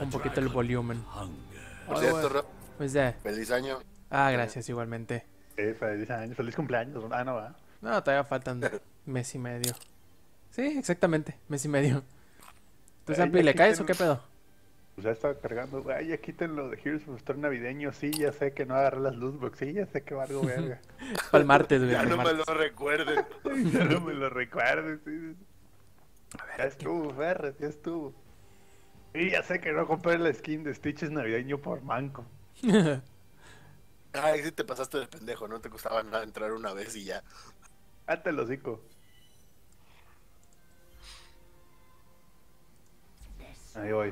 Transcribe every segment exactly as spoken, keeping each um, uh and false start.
un poquito el volumen. Por Oh, cierto, bueno. Rob, Pues ya. feliz año. Ah, gracias, igualmente. Eh, feliz año, feliz cumpleaños. Ah, no, va. No, todavía faltan mes y medio. Sí, exactamente, mes y medio. ¿Tú, Eh, Zampi, ya le caes quiten- o qué pedo? Pues ya estaba cargando. Ay, ya quítenlo de Heroes of the Storm navideño. Sí, ya sé que no agarré las lootbox. Sí, ya sé que valgo verga. Para el martes, güey. Ya pa'l no me lo martes. recuerden. Ya no me lo recuerdes. Sí. Ya estuvo, Ferret, ya estuvo. Y ya sé que no compré la skin de Stitches navideño por manco. Ay, sí te pasaste de pendejo, no te costaba nada entrar una vez y ya. Ate el hocico. Ahí voy.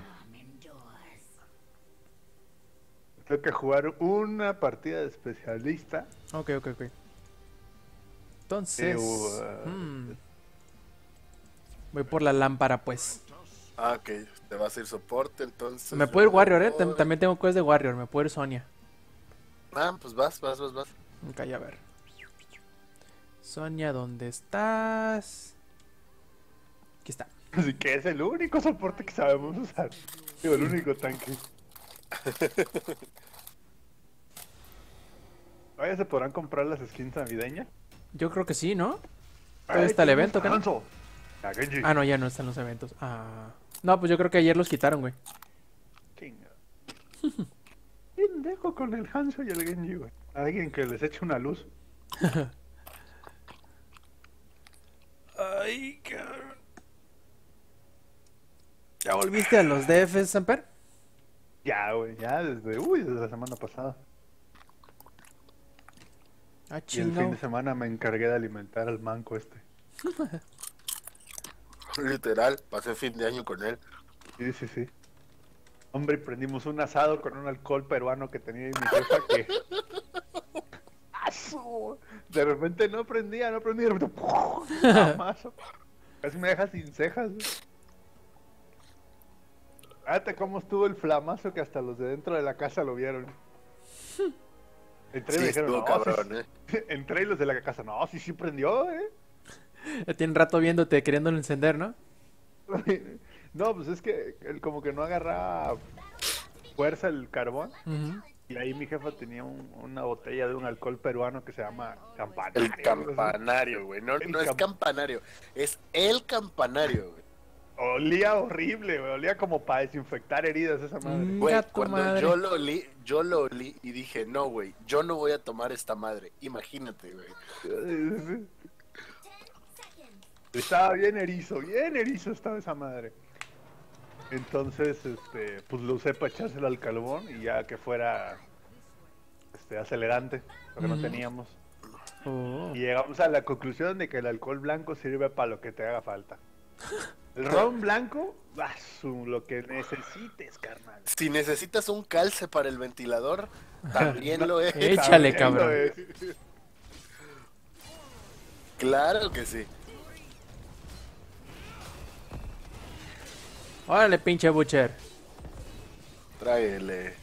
Tengo que jugar una partida de especialista. Ok, ok, ok. Entonces... Eh, uh, hmm, voy por la lámpara, pues. Ah, ok, te vas a ir soporte, entonces. Me puede ir yo Warrior, eh. voy. Tam- También tengo quest de Warrior. Me puede ir Sonia. Ah, pues vas, vas, vas, vas. Ok, a ver. Sonia, ¿dónde estás? Aquí está. Así que es el único soporte que sabemos usar. Digo, el único tanque. Vaya, ¿se podrán comprar las skins navideñas? Yo creo que sí, ¿no? Ay, Ahí está el tenemos evento, ¿qué no? Hanzo. A Genji. Ah, no, ya no están los eventos. Ah. No, pues yo creo que ayer los quitaron, güey. Chinga. ¿Quién dejo con el Hanzo y el Genji, güey? Alguien que les eche una luz. Ay, cabrón. ¿Ya volviste a los D Fs, Samper? Ya, güey, ya desde, uy, desde la semana pasada. Ah, Y el fin chingado. de semana me encargué de alimentar al manco este. Literal, pasé fin de año con él. Sí, sí, sí. Hombre, y prendimos un asado con un alcohol peruano que tenía mi jefa que... ¡Asu! De repente no prendía, no prendía, de repente... ¡puf! ¡Flamazo! Casi me deja sin cejas. güey. Fíjate cómo estuvo el flamazo que hasta los de dentro de la casa lo vieron. Entré y Sí, me dijeron, estuvo no, cabrón, sí, eh. sí". Entré y los de la casa, no, sí, sí prendió, eh. Ya tiene un rato viéndote, queriéndolo encender, ¿no? No, pues es que él como que no agarraba fuerza el carbón. Ujú. Y ahí mi jefa tenía un- una botella de un alcohol peruano que se llama campanario. El algo así. campanario, güey. No, El no es cam- campanario, es el campanario, güey. Olía horrible, güey. Olía como para desinfectar heridas esa madre. Mm. Güey, Gato cuando madre. yo lo olí, yo lo olí y dije, no, güey, yo no voy a tomar esta madre. Imagínate, güey. Estaba bien erizo, bien erizo estaba esa madre. Entonces, este, pues lo usé para echárselo al carbón y ya que fuera este acelerante, lo que no Ujú. teníamos. Oh. Y llegamos a la conclusión de que el alcohol blanco sirve para lo que te haga falta. El ron blanco, ah, su, lo que necesites, carnal. Si necesitas un calce para el ventilador, también lo es. Échale, También cabrón. lo es. Claro que sí. Órale, pinche Butcher. Tráele.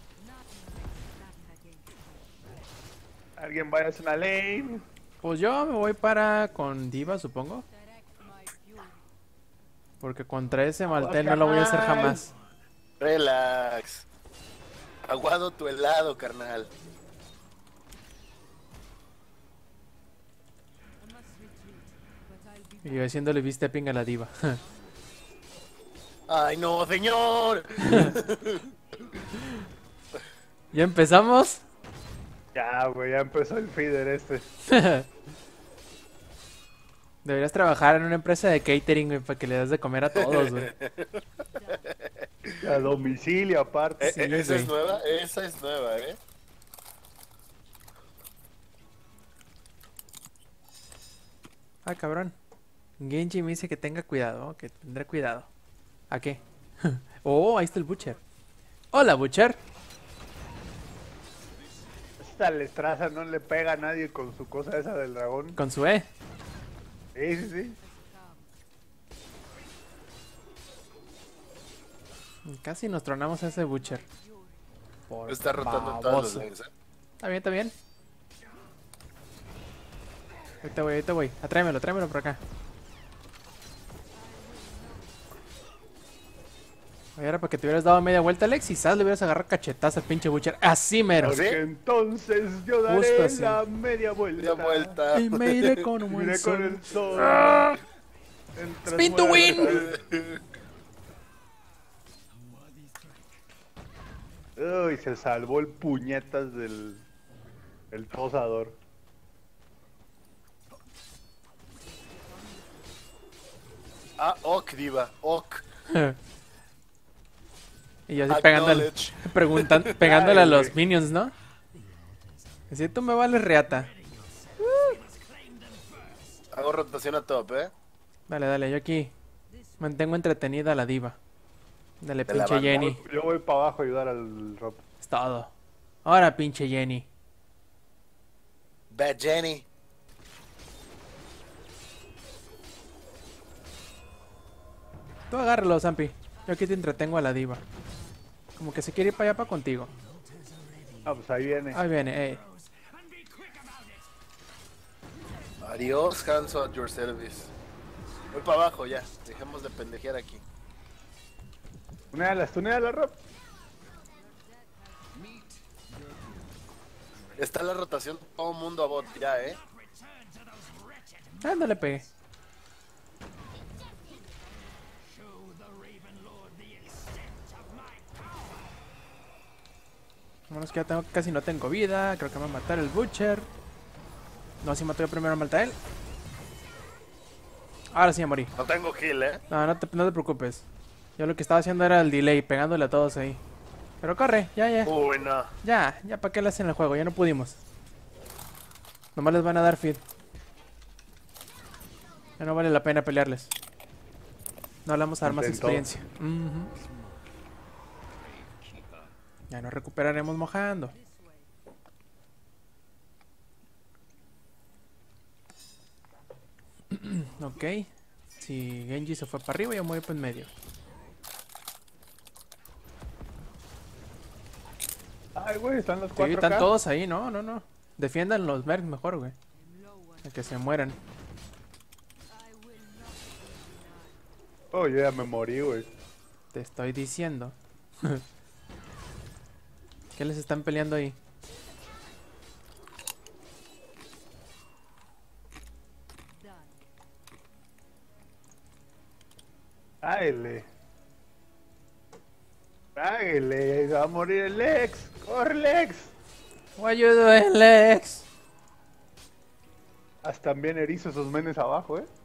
Alguien vaya a hacer una lane. Pues yo me voy para con Diva, supongo. Porque contra ese Maltel no lo voy a hacer jamás. Relax. Aguado tu helado, carnal. Y yo haciéndole viste ping a la Diva. Ay, no, señor. ¿Ya empezamos? Ya, güey, ya empezó el feeder este. Deberías trabajar en una empresa de catering, güey, para que le das de comer a todos, güey. A domicilio, aparte. Eh, Sí, eh, esa güey. es nueva, esa es nueva, ¿eh? Ah, cabrón. Genji me dice que tenga cuidado, ¿no? Que tendré cuidado. ¿A qué? Oh, ahí está el Butcher. Hola, Butcher. Esta lestraza no le pega a nadie con su cosa esa del dragón. Con su E. Sí, sí, sí. Casi nos tronamos a ese Butcher. Por Está rotando en todos los baboso. lanes, ¿eh? Está bien, está bien. Ahorita voy, ahorita voy. Atráemelo, tráemelo por acá. Oye, era para que te hubieras dado media vuelta, Alex, y quizás le hubieras agarrado cachetazo al pinche Butcher. Así mero. ¿Sí? Porque entonces yo daré Justo así. la media vuelta. Media vuelta. Y me iré con un buen Iré con sol. el sol. ¡Ah! Entre Spin to win. muertas. Uy, se salvó el puñetas del el tosador. Ah, ok, diva, ok. Y yo así pegándole, Acknowledge. preguntan, pegándole a Ay, los güey. minions, ¿no? Así tú me vales reata. Hago rotación a top, ¿eh? Dale, dale, yo aquí mantengo entretenida a la diva. Dale, Te la pinche banco. Jenny. Yo voy para abajo a ayudar al Rob. Es todo. Ahora, pinche Jenny. Bad Jenny. Tú agárralo, Zampi. Yo aquí te entretengo a la diva. Como que se quiere ir para allá para contigo. Ah, pues ahí viene. Ahí viene, ey. Adiós, Hanso, at your service. Voy para abajo ya. Dejemos de pendejear aquí. Tunealas, tunealas, Rob. Está la rotación, todo mundo a bot ya, ¿eh? Ah, no le pegué. Vámonos que ya tengo, casi no tengo vida. Creo que me va a matar el Butcher. No, si mató yo primero a matar él. Ahora sí ya morí. No tengo kill, ¿eh? No, no te, no te preocupes. Yo lo que estaba haciendo era el delay, pegándole a todos ahí. Pero corre, ya, ya. Uy, no. Ya, ya, ¿para qué le hacen el juego? Ya no pudimos. Nomás les van a dar feed. Ya no vale la pena pelearles. No le vamos a dar más Intentó. experiencia. Ujú. Ya nos recuperaremos mojando. Ok. Si Genji se fue para arriba, yo me voy para en medio. Ay, güey, están los Sí, cuatro están acá. todos ahí, no, no, no. Defiendan los mercs mejor, güey. A que se mueran. Oh, yo ya me morí, güey. Te estoy diciendo. ¿Qué les están peleando ahí? Águele. Águele, va a morir el Lex. ¡Corre, Lex! What you doing, Lex? Están bien erizos esos menes abajo, eh.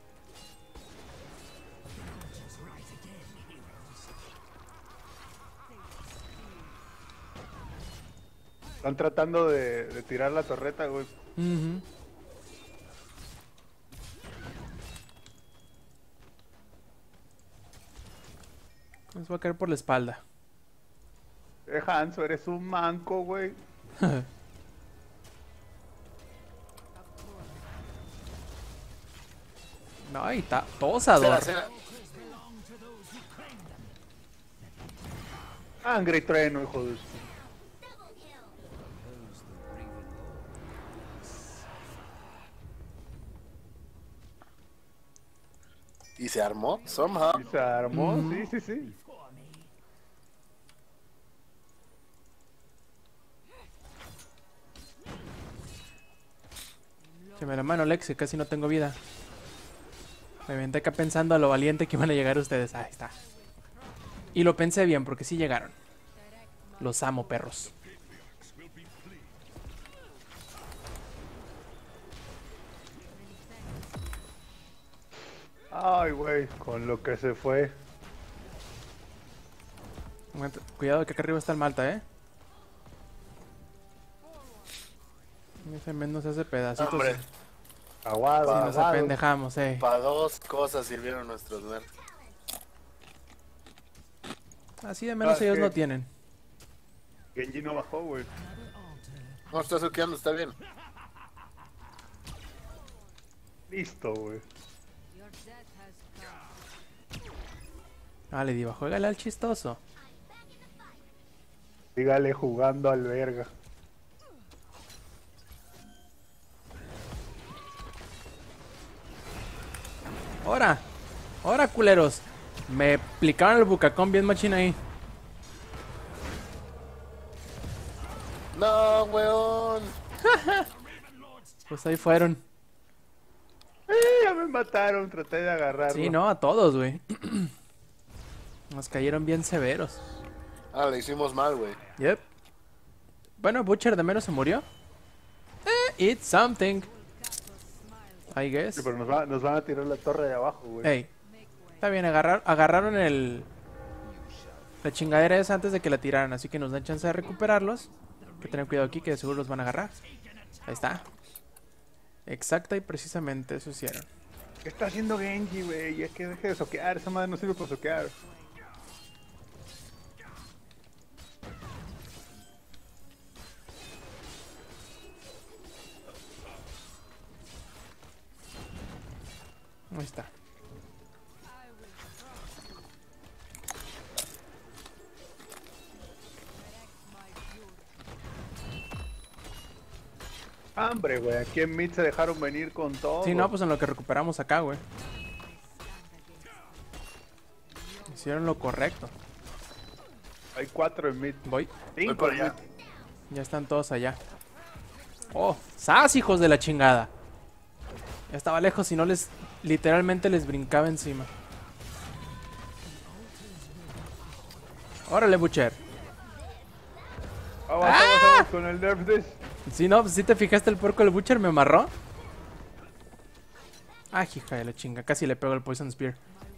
Están tratando de, de tirar la torreta, güey. Ujú. Les voy a caer por la espalda. Eh, Hanso, eres un manco, güey. No, y está Cera, tosador. cera. Sangre y trueno, hijo de su... ¿Y se armó? Somehow. Y se armó, Ujú. sí, sí, sí. Que me la mano, Lex, que casi no tengo vida. Me aventé acá pensando a lo valiente que iban a llegar ustedes. Ahí está. Y lo pensé bien, porque sí llegaron. Los amo, perros. Ay, güey, con lo que se fue. Aguanta, cuidado que acá arriba está el Malta, ¿eh? Ese men nos hace pedacitos. Hombre, Aguado, Si nos aguado. apendejamos, eh. para dos cosas sirvieron nuestros nerds. Así de menos Ah, ellos ¿qué? no tienen. Genji no bajó, güey. No, está suqueando, está bien. Listo, güey. Vale, Diva, juégale al chistoso. Sígale jugando al verga. ¡Hora! ¡Hora, culeros! Me aplicaron el bucacón bien machín ahí. No, weón. Pues ahí fueron. Eh, ya me mataron, traté de agarrarlo. Sí, no, a todos, güey. Nos cayeron bien severos. Ah, le hicimos mal, güey. Yep. Bueno, Butcher de menos se murió. Eh, it's something. I guess. Sí, pero nos, va- nos van a tirar la torre de abajo, güey. Ey. Está bien, agarrar, agarraron el... La chingadera esa antes de que la tiraran, así que nos dan chance de recuperarlos. Hay que tener cuidado aquí, que de seguro los van a agarrar. Ahí está. Exacta y precisamente eso hicieron. ¿Qué está haciendo Genji, güey? Ya que deje de soquear, esa madre no sirve para soquear. Ahí está. Hambre, güey. Aquí en Mid se dejaron venir con todo. Sí, no, pues en lo que recuperamos acá, güey. Hicieron lo correcto. Hay cuatro en Mid. Voy. Voy Cinco para en allá. Mid. Ya están todos allá. ¡Oh! ¡Sas, hijos de la chingada! Ya estaba lejos y no les... Literalmente les brincaba encima. ¡Órale, Butcher! Vamos, vamos, vamos con el nerf this. Sí, no, pues si te fijaste el puerco del Butcher me amarró. Ah, hija de la chinga, casi le pego el Poison Spear.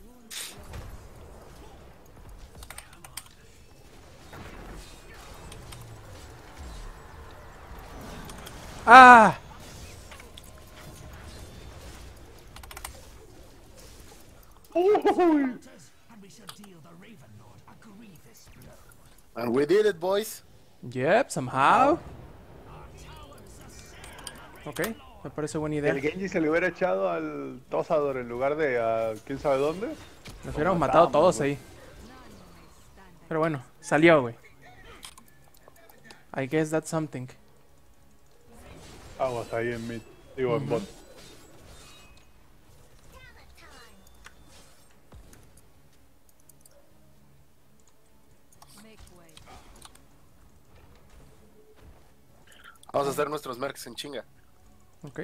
¡Ah! Uy. And we did it, boys. Yep, somehow. Ok, me parece buena idea. El Genji se le hubiera echado al Tosador en lugar de a quién sabe dónde. Nos hubiéramos matado todos ahí. Pero bueno, salió, güey. I guess that's something. Aguas ahí en Mid. Digo, en bot. Vamos a hacer nuestros mercs en chinga. Ok.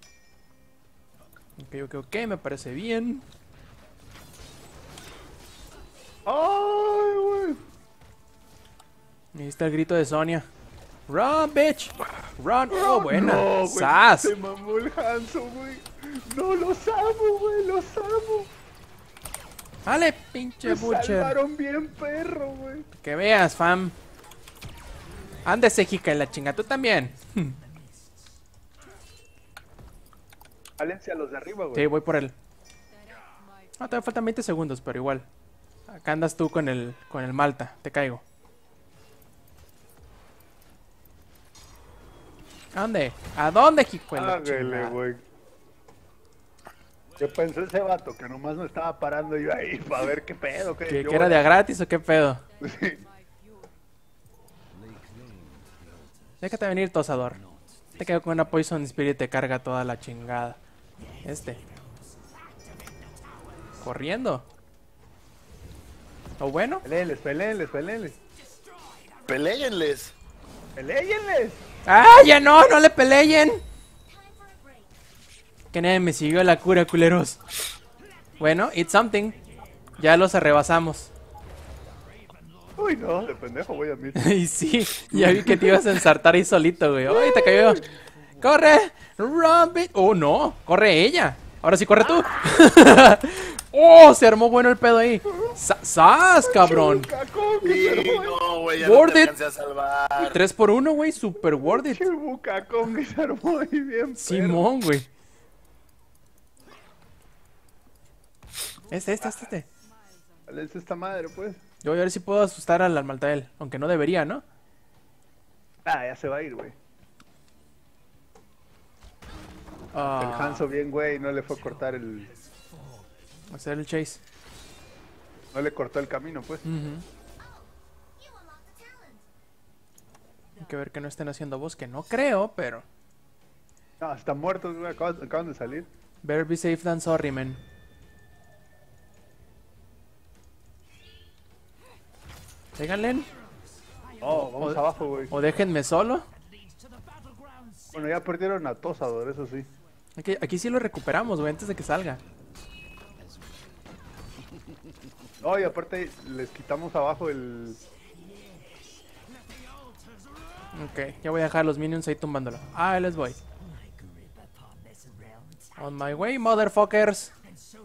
Ok, ok, ok, me parece bien. ¡Ay, güey! Ahí está el grito de Sonia. Run, bitch. Run. Oh, buena. No, güey, ¡Sas! se mamó el Hanzo, güey. No, los amo, güey, los amo. Dale, pinche Me Butcher. salvaron bien, perro, güey. Que veas, fam. Ándese, jica en la chinga, tú también. Jálense a los de arriba, güey. Sí, voy por él. No, todavía faltan veinte segundos, pero igual. Acá andas tú con el, con el Malta, te caigo. ¿A dónde? ¿A dónde, hijo de la Hágale, chingada? güey. Yo pensé ese vato que nomás me estaba parando yo ahí para ver qué pedo. Qué, ¿Que, yo que era de a gratis o qué pedo? Sí. Déjate venir, Tosador. Te quedo con una Poison Spirit y te carga toda la chingada. Este. Corriendo. ¿O bueno? Peléenles, peléenles, peléenles. Peléenles. ¡Peléenles! ¡Ah, ya no! ¡No le peleen! Que nadie me siguió la cura, culeros. Bueno, it's something. Ya los arrebasamos. Uy, no, de pendejo voy a mí. Y sí, ya vi que te ibas a ensartar ahí solito, güey. ¡Ay, te cayó! ¡Corre! ¡Run, bitch! ¡Oh, no! ¡Corre ella! Ahora sí, corre tú. ¡Oh! Se armó bueno el pedo ahí. Sa- ¡Sas, cabrón! Bucacón, que Sí, se armó. no, güey, ya no Worth te it. alcancé a salvar. tres por uno, güey. Super worth it. Qué bucacón que se armó ahí bien, perro. Simón, güey. Este, este, este, este. Jálense esta madre, pues. Yo voy a ver si puedo asustar al Maltael. Aunque no debería, ¿no? Ah, ya se va a ir, güey. Ah, El Hanzo bien, güey, no le fue a cortar el... hacer el chase. No le cortó el camino, pues. Ujú. Hay que ver que no estén haciendo bosque. No creo, pero... No, están muertos, güey, acaban, acaban de salir. Better be safe than sorry, man. Péganle. Oh, vamos O- abajo, güey. O déjenme solo. Bueno, ya perdieron a Tosador, eso sí. Aquí, aquí sí lo recuperamos, güey, antes de que salga. Oh, y aparte les quitamos abajo el... Ok, ya voy a dejar a los minions ahí tumbándolo. Ah, ahí les voy. On my way, motherfuckers.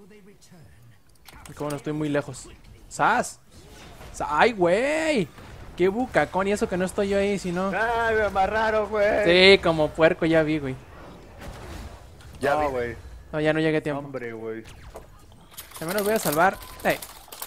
Y como no estoy muy lejos. ¡Sas! Sa- ¡Ay, güey! ¡Qué bucacón! Y eso que no estoy yo ahí, sino... ¡Ay, me amarraron, güey! Sí, como puerco ya vi, güey. Ya No, vi. güey. No, ya no llegué a tiempo. Hombre, güey. Al menos voy a salvar. Ey,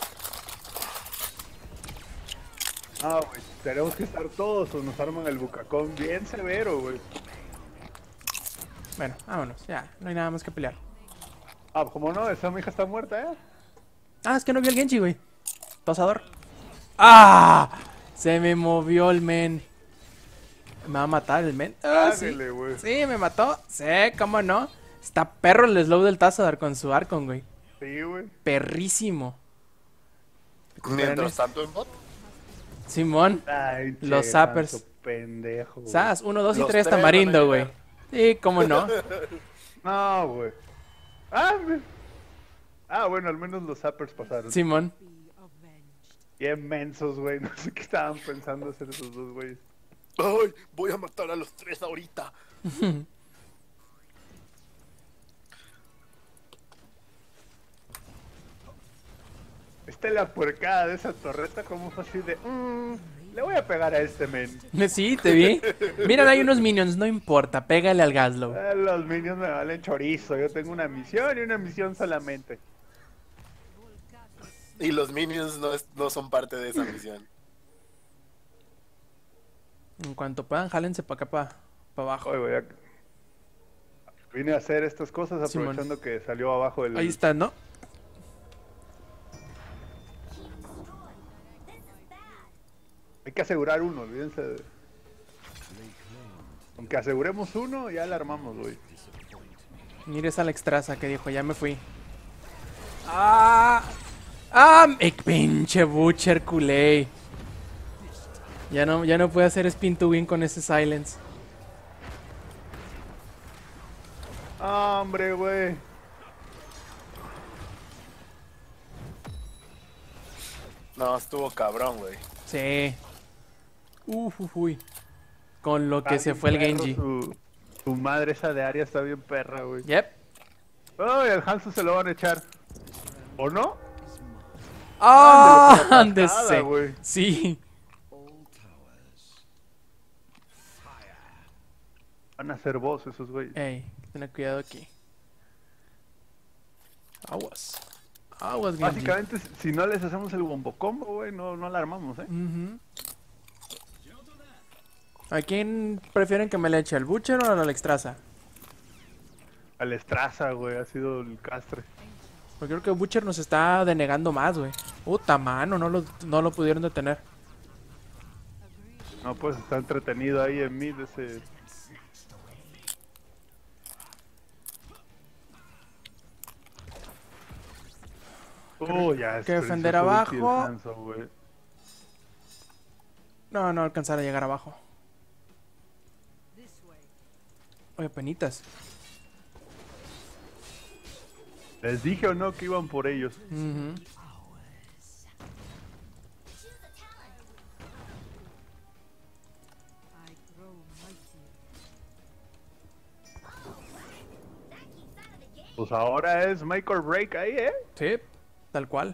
Ah, güey. Tenemos que estar todos o nos arman el bucacón bien severo, güey. bueno, vámonos. Ya, no hay nada más que pelear. Ah, como no, esa hija está muerta, ¿eh? Ah, es que no vi al Genji, güey. Tosador. ¡Ah! Se me movió el men. Me va a matar el men. Ah, sí. Ándale, güey. Sí, me mató. Sí, cómo no. Está perro el slow del Tazador con su Arcon, güey. Sí, güey. Perrísimo. Mientras tanto en bot. Simón. Ay, Los che, zappers. tanto pendejo, güey. Sas, uno, dos y Los tres tres van a tamarindo, güey. llegar. Sí, cómo no. No, güey. Ah, güey. Ah, bueno, al menos los zappers pasaron. Simón. Bien mensos, güey. No sé qué estaban pensando hacer esos dos güeyes. Ay, voy a matar a los tres ahorita. Esta es la puercada de esa torreta, como fue así de... "Mm, le voy a pegar a este men. Sí, te vi. Miren, hay unos minions, no importa. Pégale al Gaslow. Ah, los minions me valen chorizo. Yo tengo una misión y una misión solamente. Y los minions no, es- no son parte de esa misión. En cuanto puedan, jálense para acá, para abajo. Oye, güey, ya- vine a hacer estas cosas Simón. aprovechando que salió abajo el... Ahí está, ¿no? Hay que asegurar uno, olvídense de... Aunque aseguremos uno, ya la armamos, güey. Mire esa Alexstrasza que dijo, ya me fui. ¡Ah! ¡Ah! ¡Eh, pinche Butcher culé! Ya no, ya no puede hacer spin to win con ese silence. Ah, hombre, güey. No, estuvo cabrón, güey. Sí. Uf, uf, uy. Con lo que Está se bien fue el perro Genji. Su, su madre esa de Aria está bien perra, güey. Yep. Oh, y al Hanzo se lo van a echar. ¿O no? ¡Ah! Ándale, ¡Ándese! por la patada, güey. Sí. Van a ser vos esos güeyes. Ey, ten cuidado aquí. Aguas. Aguas, Genji. Básicamente, si no les hacemos el bombo combo, güey, no, no la armamos, ¿eh? Ujú. ¿A quién prefieren que me le eche? ¿Al Butcher o a la Alexstrasza? Al Estraza, güey, ha sido el castre. Porque creo que Butcher nos está denegando más, güey. Puta mano, no lo, no lo pudieron detener. No, pues está entretenido ahí en mid ese... Uh, ya es que defender precioso abajo. ulti el Hanzo, güey. No, no alcanzar a llegar abajo. Oye, penitas. Les dije o no que iban por ellos. Ujú. Pues ahora es make or break ahí, ¿eh? Sí, tal cual.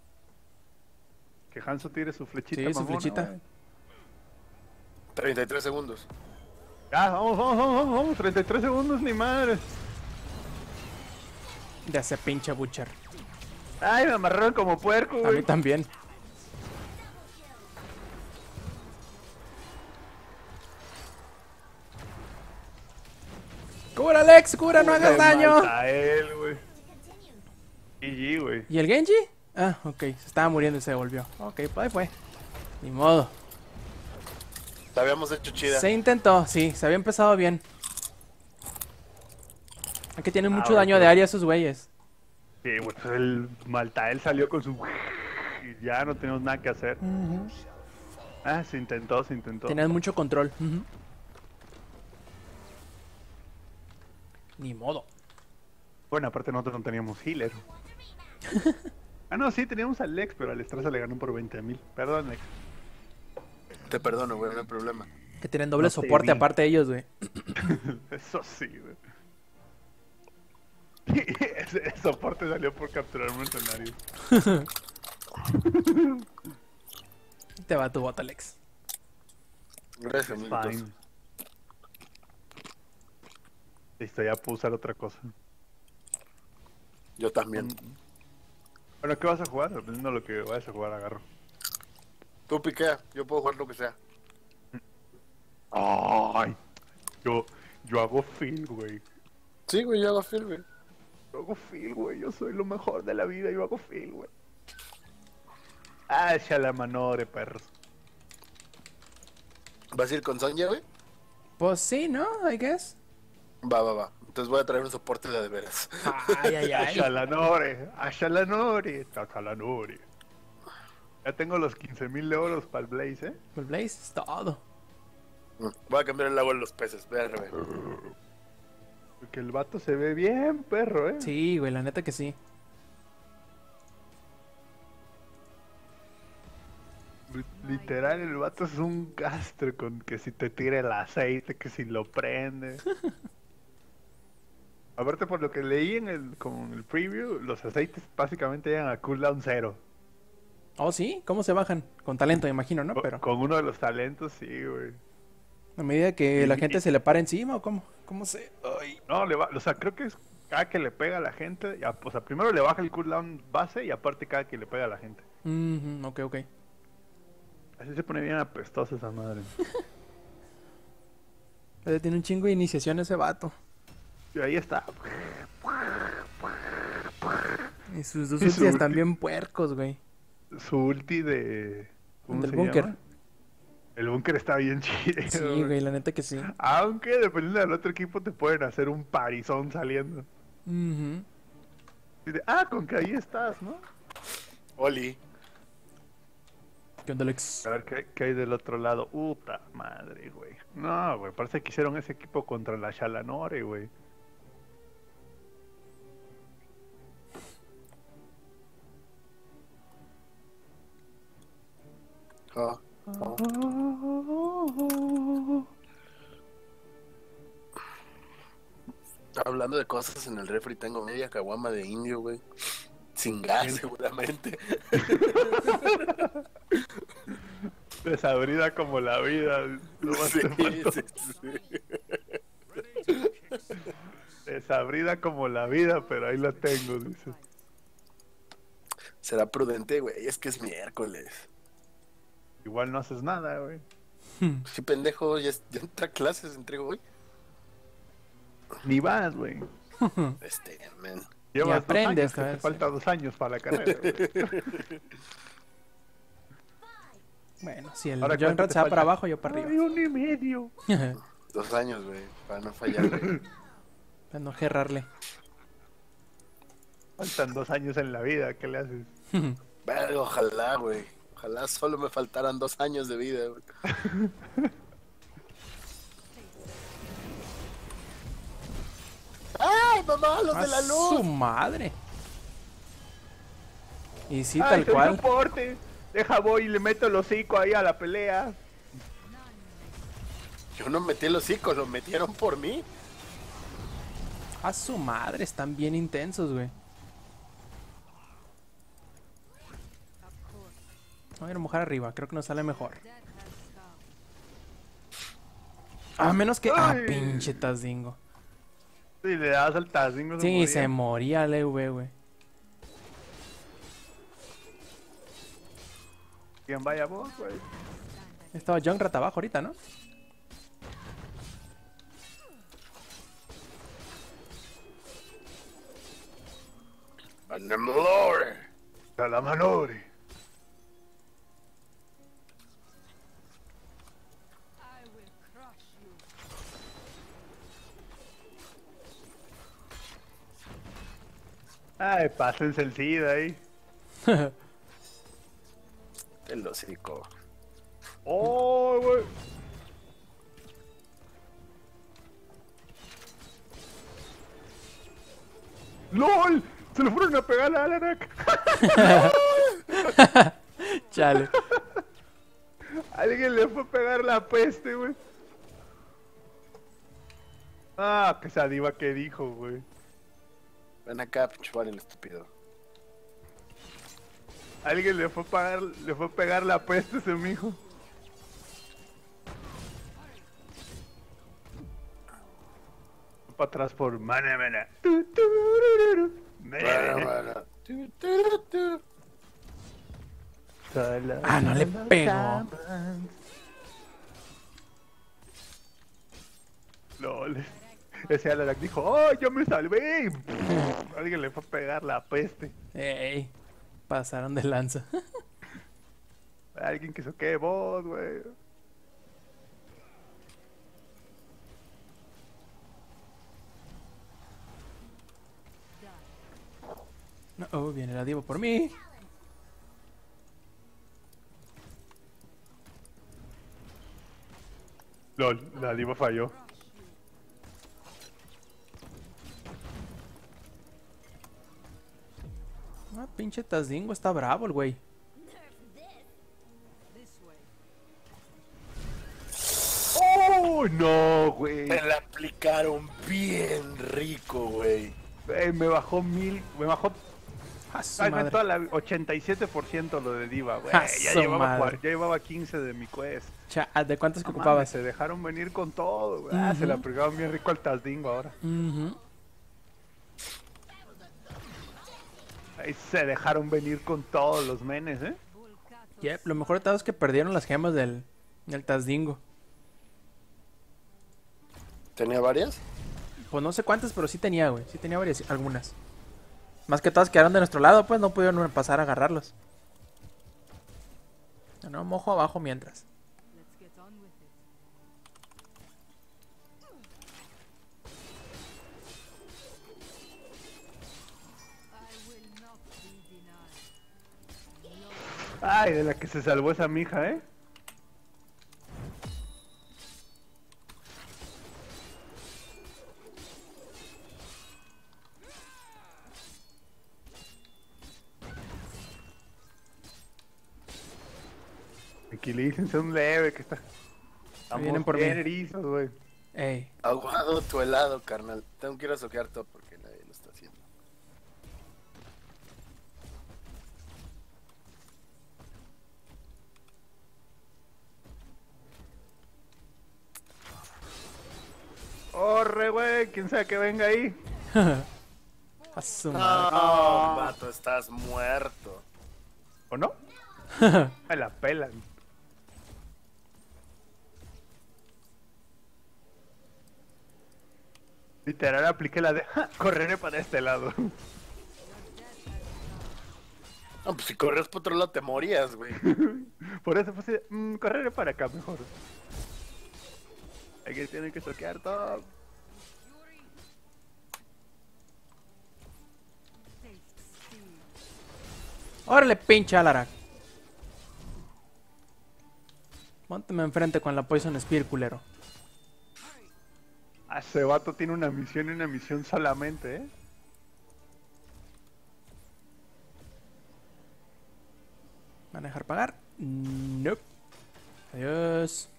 Que Hanzo tire su flechita. Sí, su mamona, flechita. güey. treinta y tres segundos. Ya, vamos, vamos, vamos, vamos, vamos, treinta y tres segundos, ni madre. De ese pinche Butcher. Ay, me amarraron como puerco, A mí güey. también. ¡Cura, Alex! ¡Cura! ¡No hagas daño! A él, güey. G G, güey. ¿Y el Genji? Ah, ok. Se estaba muriendo y se volvió. Ok, pues ahí fue. Ni modo. La habíamos hecho chida. Se intentó, sí. Se había empezado bien. Aquí tienen mucho Ah, daño ok. de área esos güeyes. Sí, güey, pues el Maltael salió con su... y ya no tenemos nada que hacer. Ujú. Ah, se intentó, se intentó. Tenías mucho control. Ujú. Ni modo. Bueno, aparte nosotros no teníamos healer. Ah, no, sí, teníamos al Lex, pero al Estrella le ganó por veinte mil. Perdón, Lex. Te perdono, güey, no hay problema. Que tienen doble No te soporte vi. aparte de ellos, güey. Eso sí, güey. Ese ese soporte salió por capturar mercenarios. Te va tu bota, Alex. Gracias, amiguitos. Fine. Listo, ya puedo usar otra cosa. Yo también. Bueno, ¿qué vas a jugar? Dependiendo de lo que vayas a jugar, agarro. Tú piquea, yo puedo jugar lo que sea. Ay, yo, yo hago feel, güey. Sí, güey, yo hago feel, güey. Yo hago feel, güey. Yo soy lo mejor de la vida. Yo hago feel, güey. Ah, Shalamanore, perros. ¿Vas a ir con Sonja, güey? Pues sí, ¿no? I guess. Va, va, va. Entonces voy a traer un soporte de de veras. Ay, ay, ay. Ashalanore, Ashalanore, Ashalanore. Ya tengo los quince mil euros para el Blaze, ¿eh? El Blaze es todo. Voy a cambiar el agua en los peces, ve al revés. Porque el vato se ve bien, perro, ¿eh? Sí, güey, la neta que sí. Literal, el vato es un gastro con que si te tira el aceite, que si lo prende. Aparte, por lo que leí en el, con el preview, los aceites básicamente llegan a cooldown cero. Oh, sí, ¿cómo se bajan? Con talento, me imagino, ¿no? Co- Pero Con uno de los talentos, sí, güey. a medida que Y- la gente y- se le para encima, ¿o cómo? ¿Cómo se...? Ay. No, le va, o sea, creo que es cada que le pega a la gente, ya, o sea, primero le baja el cooldown base y aparte cada que le pega a la gente. Ujú, ok, ok. Así se pone bien apestosa esa madre. Pero tiene un chingo de iniciación ese vato. Y ahí está. Y sus dos Y su ultis están ulti- bien puercos, güey. Su ulti de... ¿Cómo Del se búnker. llama? El búnker está bien chido. Sí, güey, la neta que sí. Aunque dependiendo del otro equipo te pueden hacer un parizón saliendo. Ujú. Y de, ah, con que ahí estás, ¿no? Oli. ¿Qué onda, Alex? A ver qué, qué hay del otro lado. Puta madre, güey. No, güey, parece que hicieron ese equipo contra la Shalanore, güey. Ah, ah. Hablando de cosas en el refri, tengo media caguama de indio, güey. Sin gas, seguramente. Desabrida como la vida. Nomás Sí, te faltó. sí, sí. Desabrida como la vida, pero ahí la tengo, dice. Será prudente, güey. Es que es miércoles. Igual no haces nada, güey. Sí, pendejo, ya, ya entra a clases, entrego hoy. Ni vas, güey. Este, man. Llevas dos aprendes, años, que te ¿sabes? falta dos años para la carrera, güey. Bueno, si el Ahora, John ¿cuánto Rat te se va para falta? abajo, yo para Ay, arriba. un y medio. Dos años, güey, para no fallar, güey. Para no gerrarle. Faltan dos años en la vida, ¿qué le haces? Verga, ojalá, güey. Ojalá solo me faltaran dos años de vida, güey. ¡Ay, mamá, los ¡A de la su luz! madre! Y sí, Ay, tal soy cual. soporte. Deja voy y le meto el hocico ahí a la pelea. Yo no metí el hocico, lo metieron por mí. A su madre, están bien intensos, güey. Voy a ir a mojar arriba, creo que nos sale mejor. A menos que... Ah, Ay. pinche Tazdingo. Si le das al Tazingo Sí, se moría el E V, güey. ¿Quién vaya vos, güey? Estaba John Rat abajo ahorita, ¿no? ¡Anemolore! Salamanore. Ay, pásense el SIDA ahí. El hocico. ¡Oh, güey! ¡LOL! ¡Se lo fueron a pegar a Alarak! Chale. Alguien le fue a pegar la peste, güey. Ah, que esa diva que dijo, güey. Ven acá, pinche Valen estúpido. Alguien le fue a pagar, le fue a pegar la peste a ese mijo. Para atrás por mana mana. Tu, tu, ru, ru, ru. Bueno, bueno. Tu, tu, tu. Ah, no le pegó. LOL. Ese Alarak dijo, ¡oh, yo me salvé! Y pff, alguien le fue a pegar la peste. Ey, pasaron de lanza. Alguien que se quede bot, güey. No, oh, viene la diva por mí. LOL, la diva falló. Ah, pinche Tazdingo, está bravo el güey. ¡Oh, no, güey! Me la aplicaron bien rico, güey. Ey, me bajó mil, me bajó A su ay, madre. toda la ochenta y siete por ciento lo de diva, güey. A Ya su llevaba, madre. cua- ya llevaba quince de mi quest. Cha- ¿de cuántos que No ocupabas? mames, se dejaron venir con todo, güey. Ah, se la Ujú. aplicaron bien rico al Tazdingo ahora. Ujú. Ahí se dejaron venir con todos los menes, ¿eh? Yep, lo mejor de todo es que perdieron las gemas del, del Tazdingo. ¿Tenía varias? Pues no sé cuántas, pero sí tenía, güey. Sí tenía varias, algunas. Más que todas quedaron de nuestro lado, pues no pudieron pasar a agarrarlos. No, mojo abajo mientras. Ay, de la que se salvó esa mija, ¿eh? Tranquilícense un leve que está. Estamos vienen por bien mí. erizos, güey. Ey, Aguado tu helado, carnal. Tengo que ir a soquear todo porque nadie lo está haciendo. ¡Corre, güey! ¿Quién sabe que venga ahí? a su No, madre. vato, estás muerto. ¿O no? Me la pelan. Literal apliqué la de "Ja, correré para este lado". No, pues si corres por otro lado te morías, güey. Por eso fue así de, "Mm, correré para acá mejor". Alguien tiene que toquear todo. Órale, pinche Alarak. Pónteme enfrente con la Poison Spear, culero. Ah, ese vato tiene una misión y una misión solamente, ¿eh? ¿Van a dejar pagar? Nope. Adiós.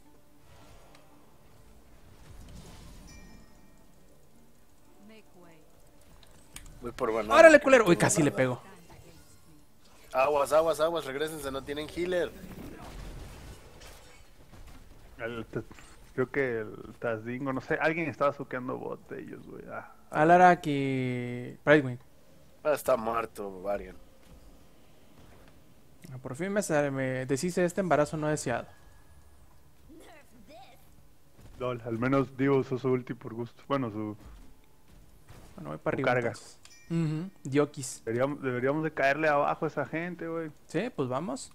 Voy por banana. Órale, culero. Uy, casi le pego. Aguas, aguas, aguas, regresense, no tienen healer. El t- creo que el Tazdingo, no sé, alguien estaba suqueando bot de ellos, güey. Ah, Alarak y Brightwing. Ah, está muerto, Varian. Por fin me, sale- me deshice de este embarazo no deseado. lol, al menos Dio usó su ulti por gusto. Bueno, su Bueno, voy para Su arriba. carga. entonces. Ujú, Diokis. deberíamos, deberíamos de caerle abajo a esa gente, güey. Sí, pues vamos.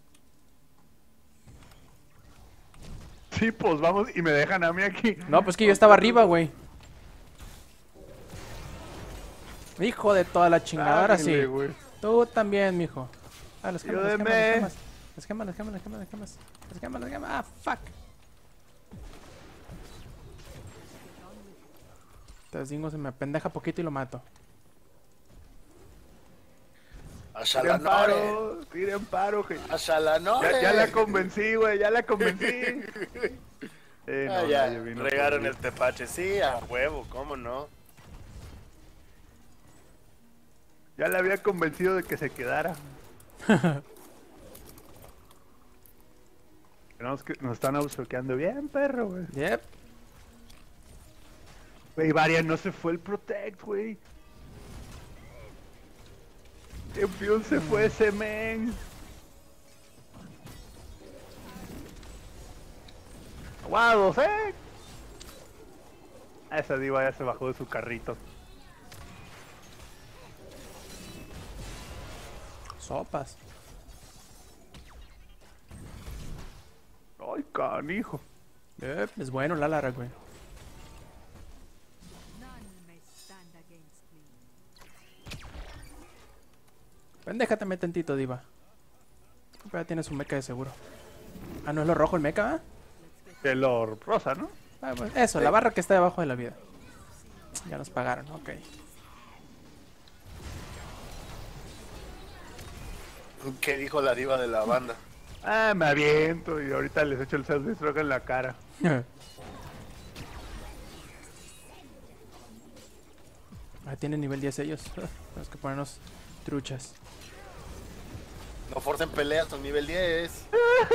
Sí, pues vamos y me dejan a mí aquí. No, pues que yo estaba arriba, güey. Hijo de toda la chingada, ahora sí. Ándale, güey. Tú también, mijo. Ah, las gemas, las gemas, las Ayúdenme. gemas. Las gemas, las gemas, las gemas, las gemas. Las gemas, las gemas. Ah, fuck. Entonces Dingo se me pendeja poquito y lo mato. Hasta la Tiren nore. paro, tiren paro. Que... Hasta la nore. Ya, ya la convencí, güey, ya la convencí. Eh, Ah, no, ya, nadie vino regaron por el tepache. Sí, a huevo, ¿cómo no? Ya la había convencido de que se quedara. Tenemos que nos están obsequiando bien, perro, güey. Yep. Güey, Varian no se fue el Protect, güey. Campeón se fue ese men. Aguados, eh. Esa diva ya se bajó de su carrito. Sopas. Ay, canijo. Yep. Es bueno la Lara, güey. Pendéjate tantito, diva. Ya tiene su mecha de seguro. Ah, no es lo rojo el mecha, ¿eh? Que lo rosa, ¿no? Ah, pues eso, la barra que está debajo de la vida. Ya nos pagaron, ok. ¿Qué dijo la diva de la banda? Ah, me aviento y ahorita les echo el self-destruct en la cara. Ah, tienen nivel diez ellos. Tenemos que ponernos truchas. No forcen peleas a nivel diez.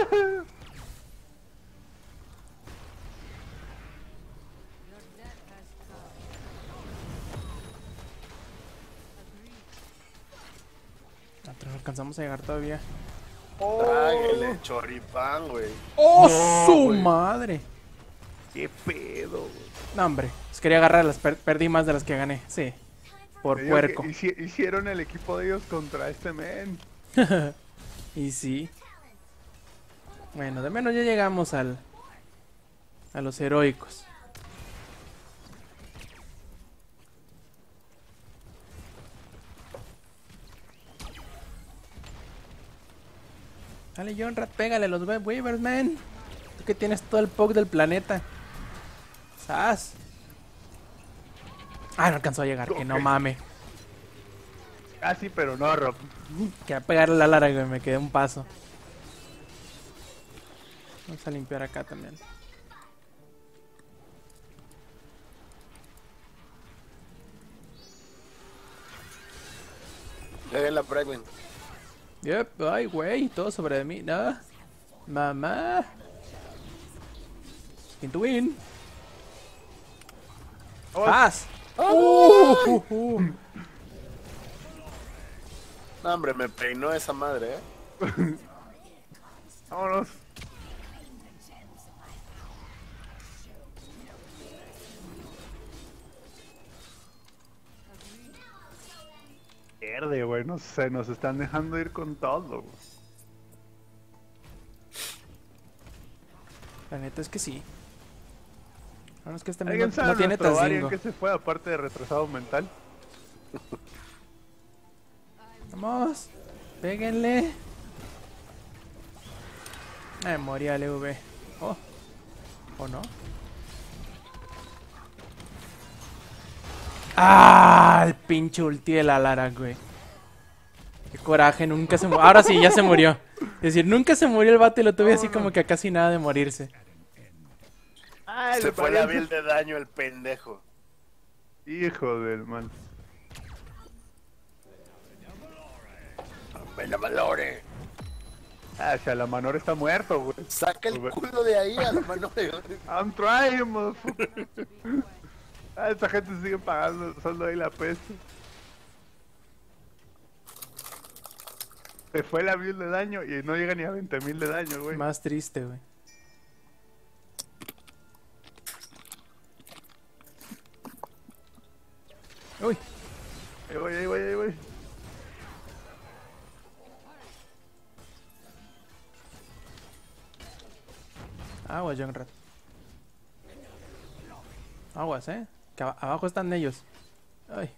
Ah, pero no alcanzamos a llegar todavía. Tráguele, choripán, güey. ¡Oh, No, su güey. madre! ¡Qué pedo, güey! No, hombre. Pues quería agarrar las per- perdí más de las que gané. Sí. Por Te digo que puerco. hici- hicieron el equipo de ellos contra este men. Y sí. Bueno, de menos ya llegamos al... A los heroicos. Dale, Jonrat, pégale a los web weavers, man. Tú que tienes todo el poke del planeta. ¡Sas! Ah, no alcanzó a llegar, que no Ok. mame. Casi, pero no, Rob. Quería pegarle a la Lara, güey, me quedé un paso. Vamos a limpiar acá también. Le den la Brightwing. Yep, ay, güey, todo sobre de mí. No. Mamá. Skin to win. Oh, Paz. Uh, uh, uh. No, hombre, me peinó esa madre, eh. vámonos. Verde, güey, no sé, nos están dejando ir con todo, güey. La neta es que sí. Ahora es que este men ¿Alguien no, sabe no tiene nuestro Varian Tazingo. que se fue aparte de retrasado mental? Vamos. Péguenle. Ay, moría el E V. Oh. ¿O no? ¡Ah! El pinche ulti de la Lara, güey. Qué coraje, nunca se murió. Ahora sí, ya se murió. Es decir, nunca se murió el vato y lo tuve así como que a casi nada de morirse. Ay, Se le fue la parece- bill de daño el pendejo. Hijo del mal. Me la valore. Ah, o sea, la Manor está muerto, güey. Saca el Pues, culo de ahí a la mano de... I'm trying, motherfucker. Ah, esta gente sigue pagando solo ahí la peste. Se fue la mil de daño y no llega ni a veinte mil de daño, güey. Más triste, güey. Uy. Ahí voy, ahí voy, ahí voy. Aguas, Junkrat. Aguas, eh. Que aba- abajo están ellos. Ay.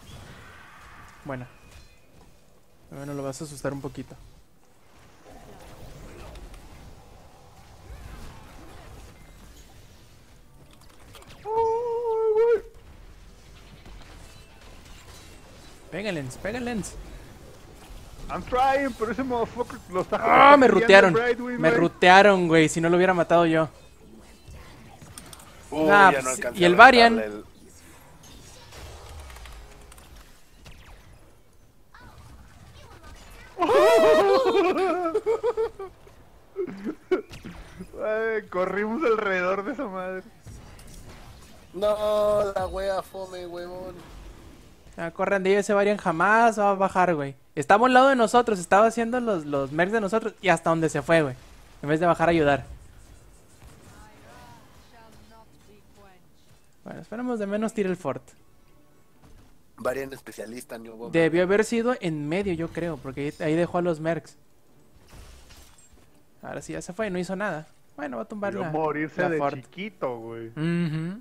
Bueno. Bueno, lo vas a asustar un poquito. Pégalense, pégalense. I'm trying, pero ese motherfucker lo está... ¡Ah! Me está rutearon. pillando Brightwing, Me güey. rutearon, güey. Si no lo hubiera matado yo. Uy, Ah, ya no pues, alcancé y el a Varian. rentarle el- Ay, corrimos alrededor de esa madre. No, la wea fome, huevón. Ah, corran de ahí, ese Varian jamás va a bajar, güey. Estaba a un lado de nosotros, estaba haciendo los, los mercs de nosotros y hasta donde se fue, güey. En vez de bajar a ayudar. Bueno, esperemos de menos tire el fort. Varian especialista, New Bomb. Debió haber sido en medio, yo creo, porque ahí ahí dejó a los mercs. Ahora sí ya se fue, no hizo nada. Bueno, va a tumbar Vio la, morirse la de fort. chiquito, güey. Ujú.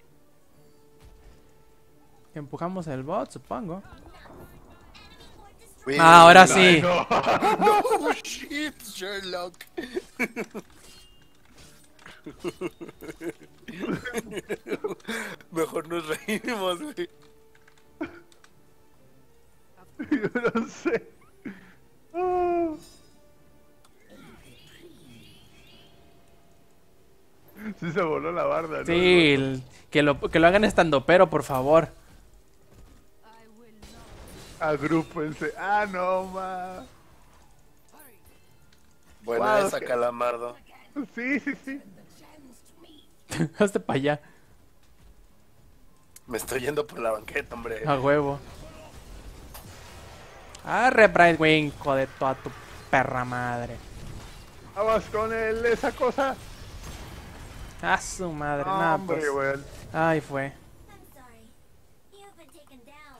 Empujamos el bot, supongo. Güey, Ah, ahora no, sí. No. No, shit, Sherlock. Mejor nos reímos, güey. Yo no sé. Ah. Sí se voló la barda, ¿no? Sí, el- que, lo, que lo hagan estando pero, por favor. Agrúpense. Ah, no, ma. Bueno, Wow, esa que- Calamardo. Sí, sí, sí. Hazte para allá, Me estoy yendo por la banqueta, hombre. a huevo. Arre, Brightwing, hijo de toda tu perra madre. Vamos con el, esa cosa. A su madre, No, nada, hombre, pues. güey. Ay, fue. I'm sorry. You've been taken down.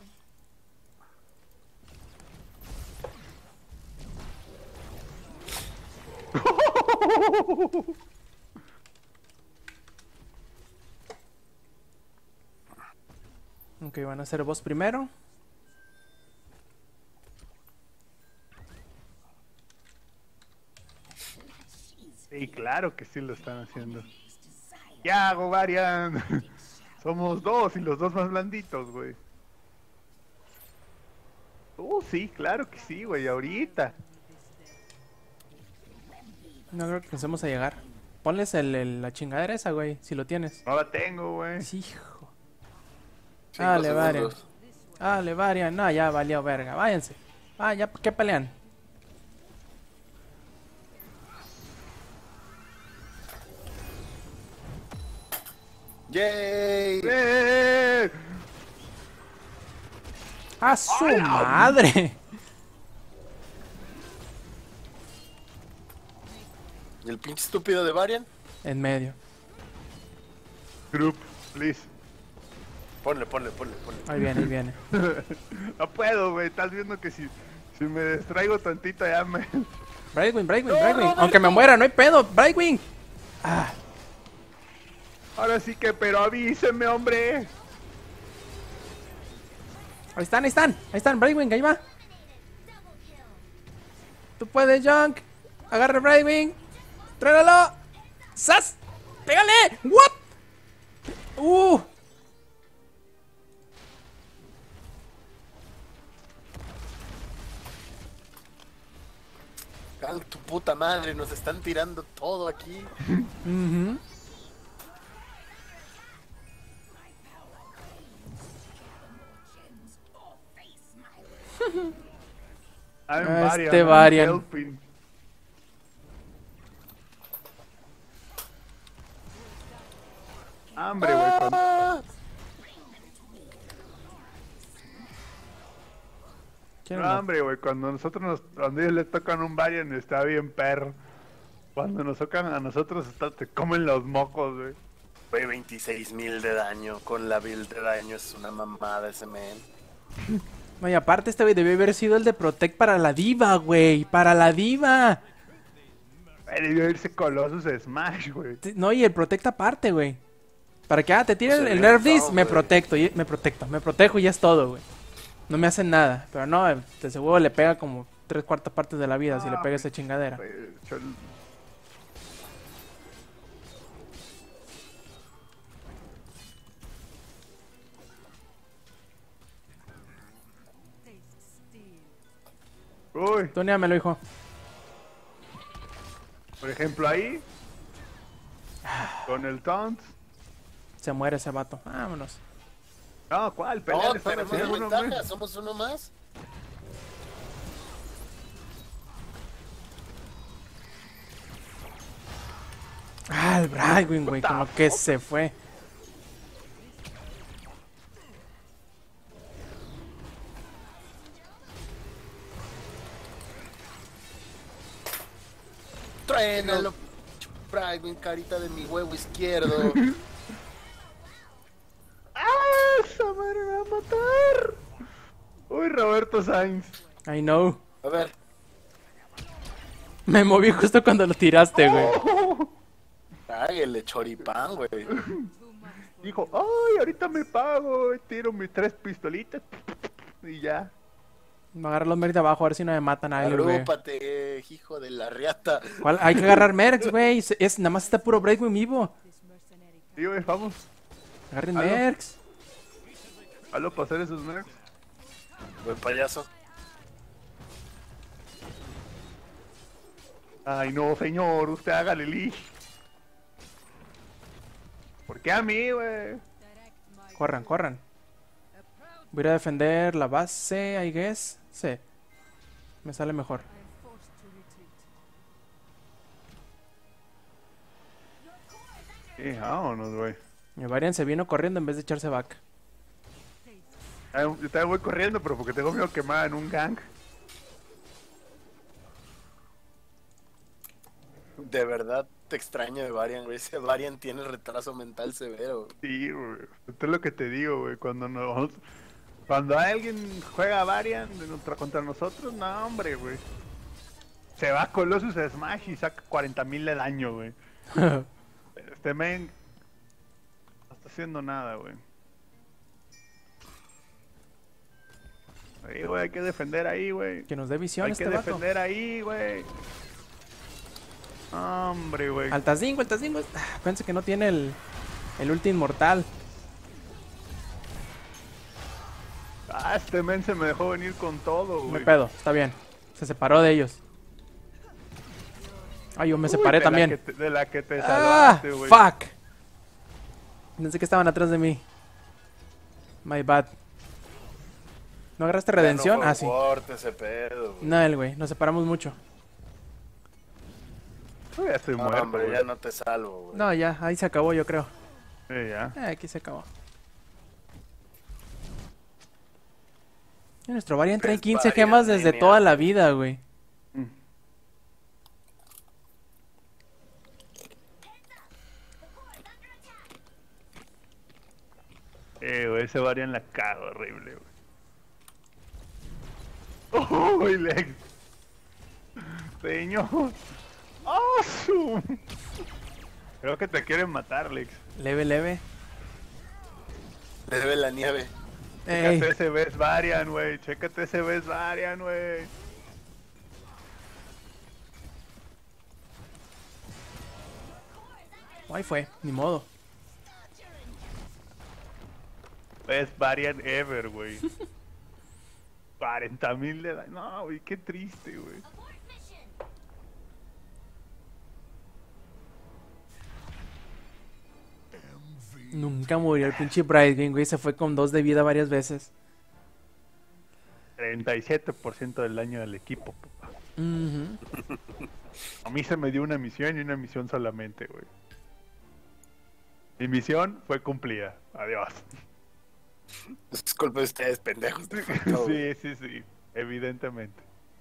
Ok, van a hacer vos primero. Sí, claro que sí lo están haciendo. ¿Qué hago, Varian? Somos dos y los dos más blanditos, güey. Uh, sí, claro que sí, güey, ahorita. No creo que alcancemos a llegar. Ponles el, el- la chingadera esa, güey, si lo tienes. No la tengo, güey. Sí, hijo. Cinco Dale, Varian. segundos. Dale, Varian. No, ya valió verga. Váyanse. Ah, ya, ¿qué pelean? ¡Yay! ¡Eh! ¡A su madre! ¿Y el pinche estúpido de Varian? En medio. Group, please. Ponle, ponle, ponle, ponle. Ahí viene, ahí viene. No puedo, güey. Estás viendo que si, si me distraigo tantito ya me... Brightwing, Brightwing, Brightwing. Aunque me muera, no hay pedo. Brightwing. Ah, Ahora sí que, pero avíseme, hombre. ahí están, ahí están. Ahí están, Brightwing, ahí va. Tú puedes, Junk. Agarra Brightwing. Tráigalo. ¡Sas! ¡Pégale! ¡What! ¡Uh! ¡Ay, tu puta madre! Nos están tirando todo aquí. Ujú. I'm Este Varian, I'm Varian. helping. Hambre, güey. cuando- ¡Ah! ¿Quién No, no? hombre, güey. Cuando nosotros nos, cuando ellos les tocan un Varian está bien perro. Cuando nos tocan a nosotros está, te comen los mocos, güey. Güey, veintiséis mil de daño. Con la build de daño es una mamada ese men. No, y aparte este güey debió haber sido el de Protect para la diva, güey. Para la diva. Güey, debió irse Colossus de Smash, güey. T- No, y el Protect aparte, güey. Para que, ah, te tire Pues el, el el Nerf Nerf Dis, down, me güey. protecto, y- me protecto, me protejo y ya es todo, güey. No me hacen nada. Pero no, eh, de seguro le pega como tres cuartas partes de la vida si le Ah, pega esa chingadera. Güey, chol- Uy, Tuneamelo, hijo. por ejemplo ahí. Con el taunt. Se muere ese vato. Vámonos. No, ¿cuál? No, Pelea de tenemos uno, ventaja, güey. somos uno más. Ah, el Brightwing, güey, con lo que se fue. Truénalo, Brightwing, carita de mi huevo izquierdo. ¡Ah! ¡Esa madre me va a matar! Uy, Roberto Sainz. I know. A ver, Me moví justo cuando lo tiraste, güey. Oh, hágale choripán, güey. dijo, ay, ahorita me pago, y tiro mis tres pistolitas y ya. Voy a agarrar los mercs de abajo, a ver si no me matan a él, güey. Agrúpate, hijo de la riata. ¿Cuál? Hay que agarrar mercs, güey. Es, es- nada más está puro Brightwing vivo. Sí, güey, vamos. Agarren Aló. mercs. Halo para hacer esos nerds. Buen payaso. Ay, no, señor, usted hágale leash. ¿Por qué a mí, güey? Corran, corran. Voy a ir a defender la base, I guess. Sí. Me sale mejor. Sí, vámonos, güey. Mi Varian se vino corriendo en vez de echarse back. Ah, Yo también voy corriendo, pero porque tengo miedo quemada en un gang. De verdad te extraño de Varian, güey. Ese Varian tiene retraso mental severo. Sí, güey. Esto es lo que te digo, güey. Cuando nos... Cuando alguien juega Varian de nuestra- contra nosotros, no, hombre, güey. Se va Colossus Smash y saca cuarenta mil de daño, güey. Este men no está haciendo nada, güey. Ahí, güey, hay que defender ahí, güey. Que nos dé visión Hay este que vato. defender ahí, güey. Hombre, güey. Altazingo, Altazingo. Ah, pensé que no tiene el, el ulti inmortal. Ah, este men se me dejó venir con todo, Me güey. pedo, está bien. Se separó de ellos. Ay, yo me Uy, separé de la también. que te- de la que te Ah, salvaste, güey. fuck. Pensé que estaban atrás de mí. My bad. ¿No agarraste redención? Ya no Ah, fue sí. fuerte ese pedo, güey. No, el güey. Nos separamos mucho. Yo ya estoy No, muerto, hombre, güey. ya no te salvo, güey. No, ya. Ahí se acabó, yo creo. Sí, ya. Eh, aquí se acabó. Y nuestro Varian trae Pues quince Varian, gemas desde genial. toda la vida, güey. Mm. Eh, güey, ese Varian la cago horrible, güey. ¡Uy, Lex! Señor. ¡Oh, su! Creo que te quieren matar, Lex. Leve, leve. Le debe la nieve. Ey, Chécate ese Best Varian, güey. Chécate ese Best Varian, güey. ahí fue. Ni modo. Best Varian ever, güey. cuarenta mil de daño. No, güey, qué triste, güey. Abort mission. Nunca murió el pinche Brightwing, güey. Se fue con dos de vida varias veces. treinta y siete por ciento del daño del equipo, papá. Ujú. A mí se me dio una misión y una misión solamente, güey. Mi misión fue cumplida. Adiós. Es culpa de ustedes, pendejos. te faltó, güey. Sí, sí, sí. Evidentemente.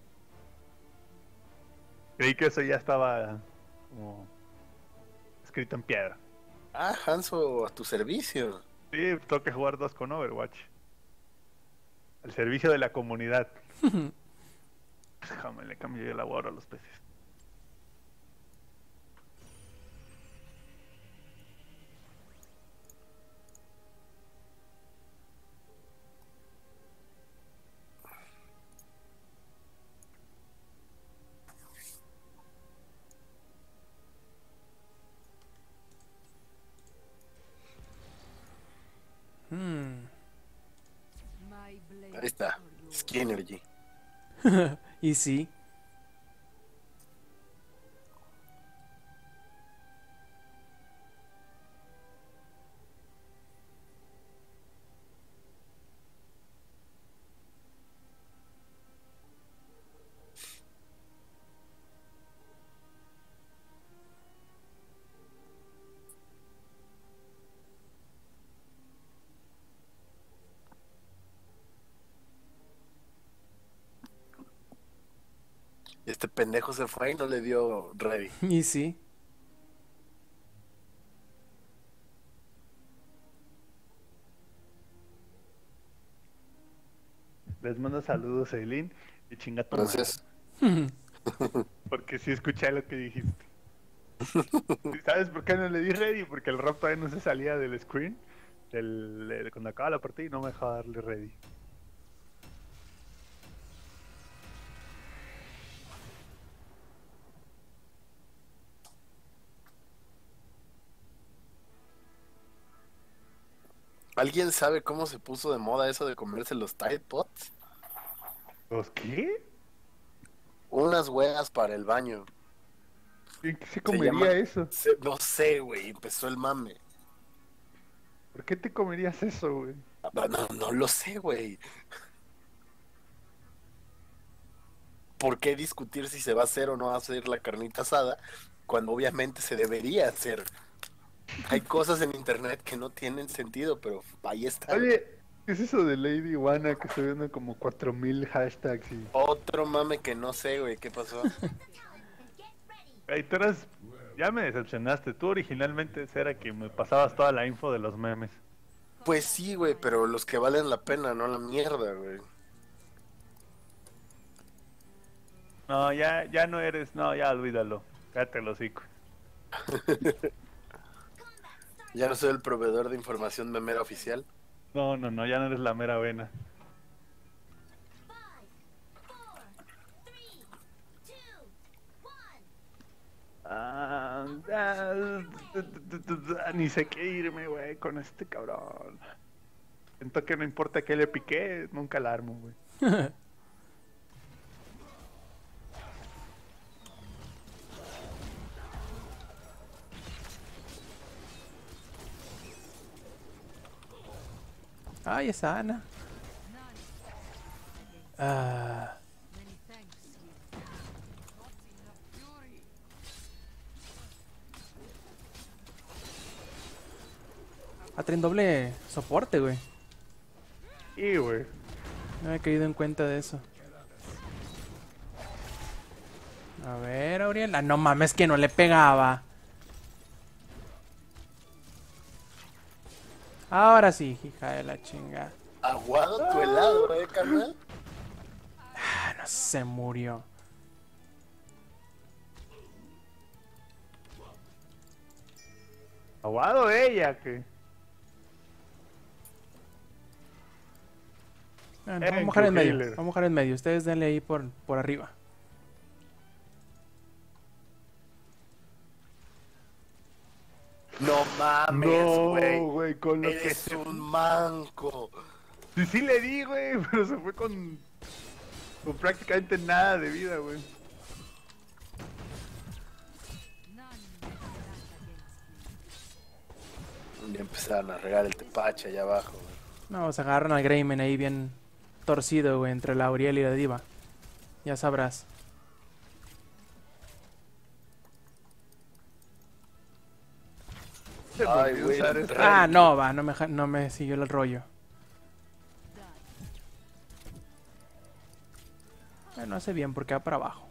Creí que eso ya estaba como escrito en piedra. Ah, Hanzo, a tu servicio. Sí, toca jugar dos con Overwatch. Al servicio de la comunidad. Déjame, le cambio el labor a los peces. Hmm. Ahí está. Skinnergy. Y sí. Este pendejo se fue y no le dio ready. Y sí. Les mando saludos, Eileen. Y chinga tu madre. Entonces, Porque sí escuché lo que dijiste. ¿Y ¿Sabes por qué no le di ready? Porque el rap todavía no se salía del screen. Del, de cuando acaba la partida y no me dejaba darle ready. ¿alguien sabe cómo se puso de moda eso de comerse los Tide Pods? ¿Los qué? Unas huevas para el baño. ¿En qué se Se comería llama- eso? se- no sé, güey, empezó el mame. ¿Por qué te comerías eso, güey? No, no, no lo sé, güey. ¿Por qué discutir si se va a hacer o no va a hacer la carnita asada cuando obviamente se debería hacer? Hay cosas en internet que no tienen sentido, pero ahí está. Oye, ¿qué es eso de Lady Iguana que estoy viendo como cuatro mil hashtags y... Otro mame que no sé, güey, ¿qué pasó? Ay, tú eras... Ya me decepcionaste. Tú originalmente era que me pasabas toda la info de los memes. Pues sí, güey, pero los que valen la pena, no la mierda, güey. No, ya, ya no eres... No, ya olvídalo. Cállate el hocico. Ya no soy el proveedor de información memera oficial. No, no, no, ya no eres la mera vena. Ah, ah, ni sé qué irme, güey, con este cabrón. Siento que no importa qué le piqué, nunca la armo, güey. Ay, esa Ana. Ah, ah, traen doble soporte, güey. Y, güey. No había caído en cuenta de eso. A ver, Auriel. Ah, no mames, que no le pegaba. Ahora sí, hija de la chinga. Aguado tu helado, eh, carnal. Ah, no se murió. Aguado ella, que... Bueno, Eh, vamos a mojar en medio. Healer. Vamos a mojar en medio. Ustedes denle ahí por, por arriba. No mames, No, güey. güey, con lo que... Eres se- un manco. Sí, sí le di, güey, pero se fue con... Con prácticamente nada de vida, güey. Y empezaron a regar el tepache allá abajo, güey. No, se agarran al Greyman ahí bien torcido, güey, entre la Auriel y la Diva. Ya sabrás. Se Ay, volvió a güey, usar el esta- rey. Ah, no, va, no me, ja- no me siguió el rollo. Bueno, hace bien porque va para abajo.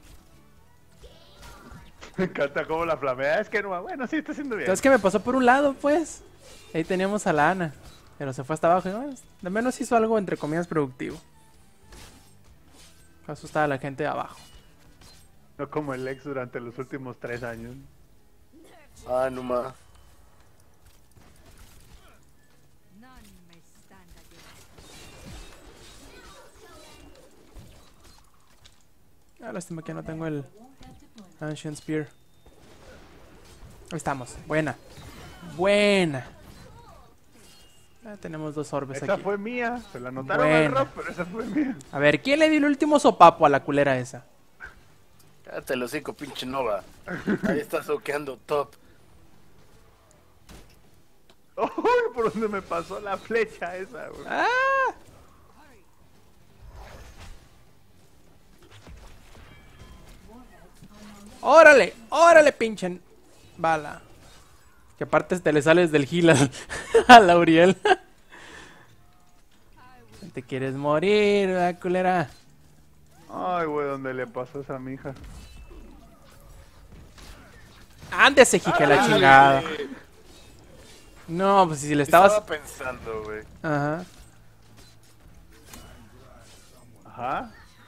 Me encanta cómo la flamea. Es que no, bueno, sí, está haciendo bien. Entonces que me pasó por un lado, pues. Ahí teníamos a la Ana. Pero se fue hasta abajo. Y, bueno, de menos hizo algo, entre comillas, productivo. Asustada a la gente de abajo. No como el ex durante los últimos tres años. Ah, no más. Ah, lástima que no tengo el Ancient Spear. Ahí estamos. Buena. Buena. Ya tenemos dos orbes Esa aquí. fue mía. Se la notaron al Bueno. Rob, pero esa fue mía. A ver, ¿quién le dio el último sopapo a la culera esa? Cállate el hocico, pinche Nova. Ahí estás soqueando top. Uy, por donde me pasó la flecha esa, güey. ¡Ah! ¡Órale! ¡Órale, pinche bala! Que aparte te le sales del gil al, a Lauriel. Te quieres morir, ¿verdad, culera? Ay, güey, ¿dónde le pasó esa mija? Ándese, jije, la Ay, chingada. güey. No, pues si le estabas... Estaba pensando, güey. Ajá. Ajá.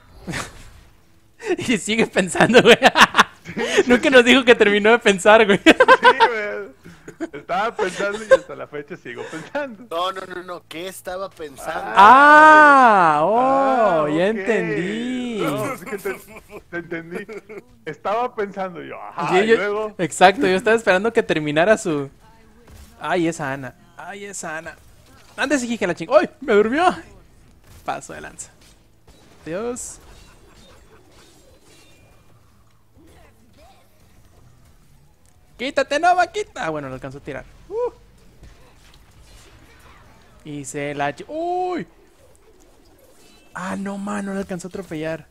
Y sigue pensando, güey. Nunca nos dijo que terminó de pensar, güey. Sí, güey. Estaba pensando y hasta la fecha sigo pensando. No, no, no, no. ¿Qué estaba pensando? ¡Ah! ¡Oh! Ah, Ya ok. entendí. No, es que te, te entendí. Estaba pensando yo, ajá, Sí, y yo- luego... Exacto, yo estaba esperando que terminara su... Ay, esa Ana. Ay, esa Ana. Antes dije que la ching... ¡Ay! ¡Me durmió! Paso de lanza. Dios. Quítate, Nova, quita. Ah, bueno, lo alcanzó a tirar. Uh. Y se la... ch- ¡Uy! Ah, no, mano, le alcanzó a atropellar.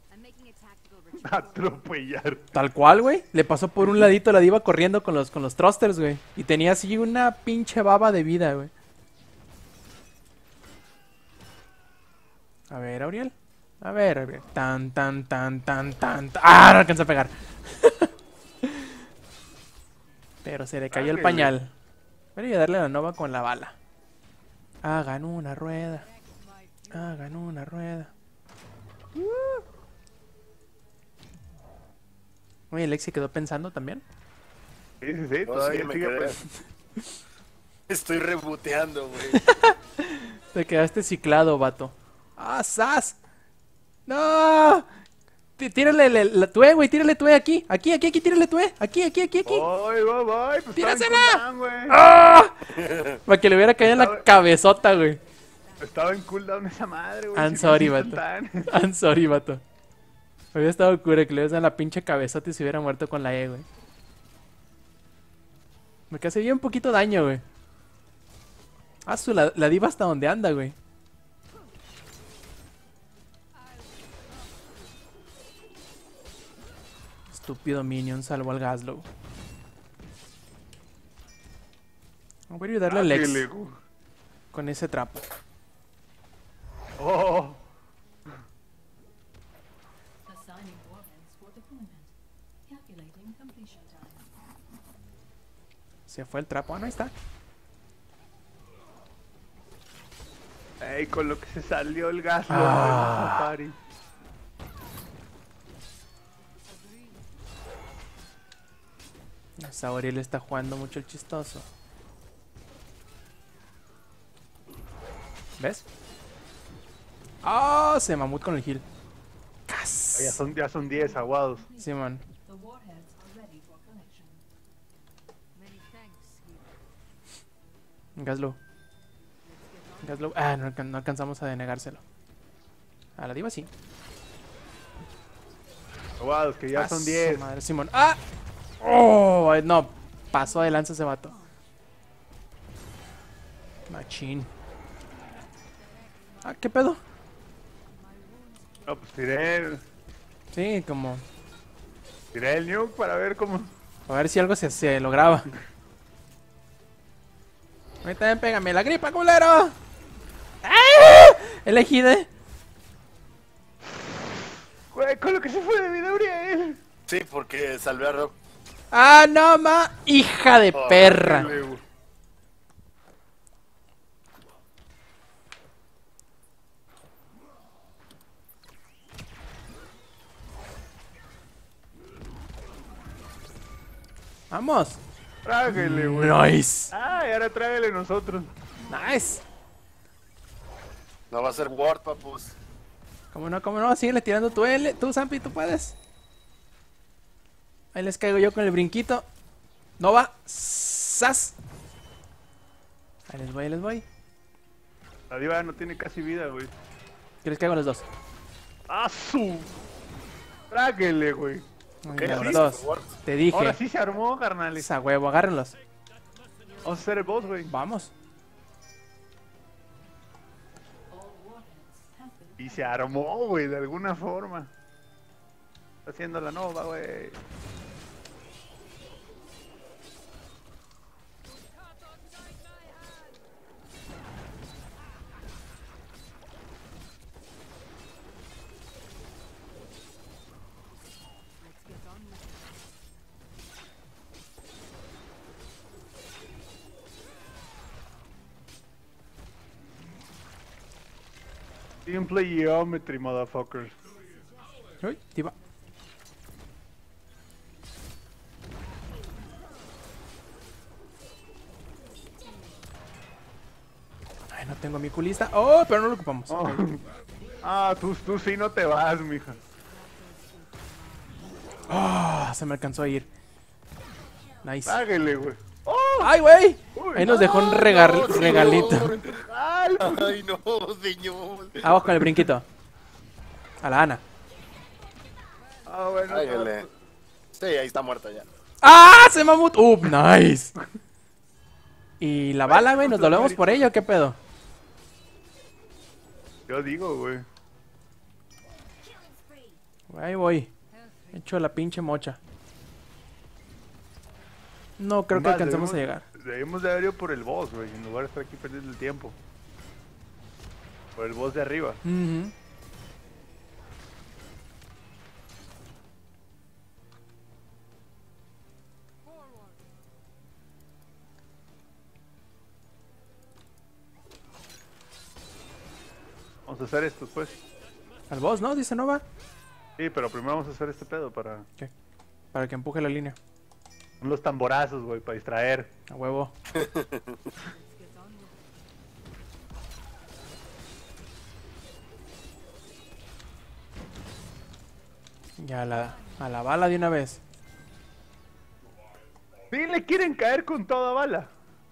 Atropellar. Tal cual, güey. Le pasó por un ladito la diva corriendo con los, con los thrusters, güey. Y tenía así una pinche baba de vida, güey. A ver, Auriel. A ver, Auriel. Tan, tan, tan, tan, tan, tan. ¡Ah! No alcanzó a pegar. Pero se le cayó el Ándale. pañal. Voy a darle a la Nova con la bala. Hagan una rueda. Hagan una rueda. Uh. Oye, Lexi quedó pensando también. Sí, sí, sí, No, todavía sí, me sigue quedé. pensando. Estoy reboteando, güey. Te quedaste ciclado, vato. ¡Ah, sas! ¡No! Tí- Tírale la, la tue, güey, tírale tue aquí. Aquí, aquí, aquí, tírale tue. Aquí, aquí, aquí, aquí. Voy, voy, voy, pues estaba en ¡Tírasela! cooldown, güey. ¡Ah! Para que le hubiera caído en la cabezota, güey. Estaba en cooldown esa madre, güey. I'm si sorry, no es vato. instantáneo. I'm sorry, vato. Hubiera estado cura que le hubieras dado en la pinche cabezota y se hubiera muerto con la E, güey. Me hace bien poquito daño, güey. Ah, su, la, la diva hasta donde anda, güey. Estúpido minion, salvo al Gaslow. Voy a ayudarle a Ah, Lex que le- con ese trapo. Oh, Assigning warheads for deployment. Calculating completion time. Se fue el trapo. Ah, no, ahí está. ey, con lo que se salió el gas. Ah. Safari. Sauriel está jugando mucho el chistoso. ¿Ves? ¡Ah! Se mamut con el heal. ¡Cas! Ya son, ya son diez aguados. Simón. The warheads are ready for collection. Many thanks, Hero. Gaslow. Gaslow. Ah, no, alcan- no alcanzamos a denegárselo. A la diva sí. Aguados, que ya Ah, son su diez. madre, Simón. ¡Ah! ¡Oh! No. Pasó de lanza ese vato. Machín. Ah, ¿qué pedo? No, pues tiré el, Sí, como... tiré el nuke para ver cómo. A ver si algo se, se lograba. A mí también pégame la gripa, culero. ¡Ah! Elegide. Güey, con lo que se fue de vida, Uriel. Sí, porque salvé a Rob. ¡Ah, no, ma! ¡Hija de Oh, perra! Dale, güey. ¡Vamos! Tráguele, güey. ¡Nice! Ay, ahora trágale nosotros. ¡Nice! No va a ser Ward, papus. ¿Cómo no, cómo no? Síguele tirando tú, L. Tú, Zampi, tú puedes. Ahí les caigo yo con el brinquito. No va. ¡Sas! Ahí les voy, ahí les voy. La diva no tiene casi vida, güey. ¿Quieres que haga los dos? ¡Ah, su! Tráguele, güey. Venga, ¿Qué? los ¿Sí? dos. Por favor. Te dije. Ahora sí se armó, carnales. Esa huevo, agárrenlos. Vamos a hacer el boss, güey. Vamos. All warheads have been Y se armó, güey, de alguna forma. Está haciendo la nova, güey. Gameplay geometry, motherfuckers. Uy, diva. Ay, no tengo mi culista. Oh, pero no lo ocupamos. Oh. Ok. Ah, tú, tú sí no te vas, mija. Ah, se me alcanzó a ir. Nice. Tráguele, güey. ¡Oh! ¡Ay, güey! Uy, Ahí nos dejó un regal- No, regalito. señor. ¡Ay! Ay, no, señor. Abajo con el brinquito. A la Ana. Ah, bueno. Tráigale. Sí, ahí está muerta ya. ¡Ah! Se mamut. ¡Uh! Nice. ¿Y la bala, güey? ¿Nos volvemos por ella o qué pedo? Yo digo, güey. Killing spree. Ahí voy. Hecho la pinche mocha. No creo que Más, alcancemos a debemos- llegar. Debemos de haber ido por el boss, güey, en lugar de estar aquí perdiendo el tiempo. Por el boss de arriba. Ujú. Vamos a hacer esto, pues. Al boss, ¿no? Dice Nova. Sí, pero primero vamos a hacer este pedo para... ¿Qué? Para que empuje la línea. Son los tamborazos, güey, para distraer. A huevo. Ya a la, a la bala de una vez. Sí, le quieren caer con toda bala.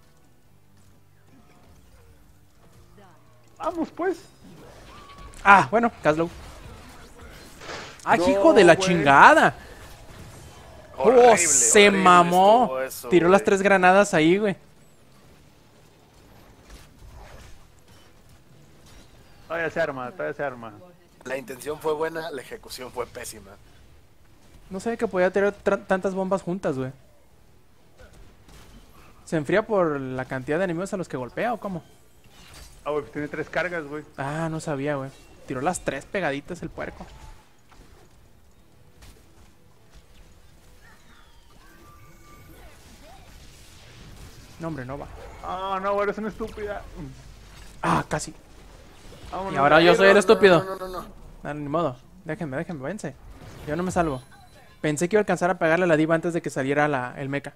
Vamos, pues. Ah, bueno, Caslow. ¡Ah, No, hijo de la güey. chingada! Horrible, ¡Oh, se horrible mamó! estuvo eso, Tiró las güey. tres granadas ahí, güey. Todavía se arma, todavía se arma. La intención fue buena, la ejecución fue pésima. No sabía que podía tirar tra- tantas bombas juntas, güey. ¿Se enfría por la cantidad de enemigos a los que golpea o cómo? Ah, güey, pues tiene tres cargas, güey. Ah, no sabía, güey. Tiró las tres pegaditas el puerco. No, hombre, no va. Ah, no, güey, eres una estúpida. Ah, casi. Vámonos. Y ahora yo soy el No, estúpido. No, no, no, no. Ah, ni modo. Déjenme, déjenme, vence. Yo no me salvo. Pensé que iba a alcanzar a pegarle a la diva antes de que saliera la, el mecha.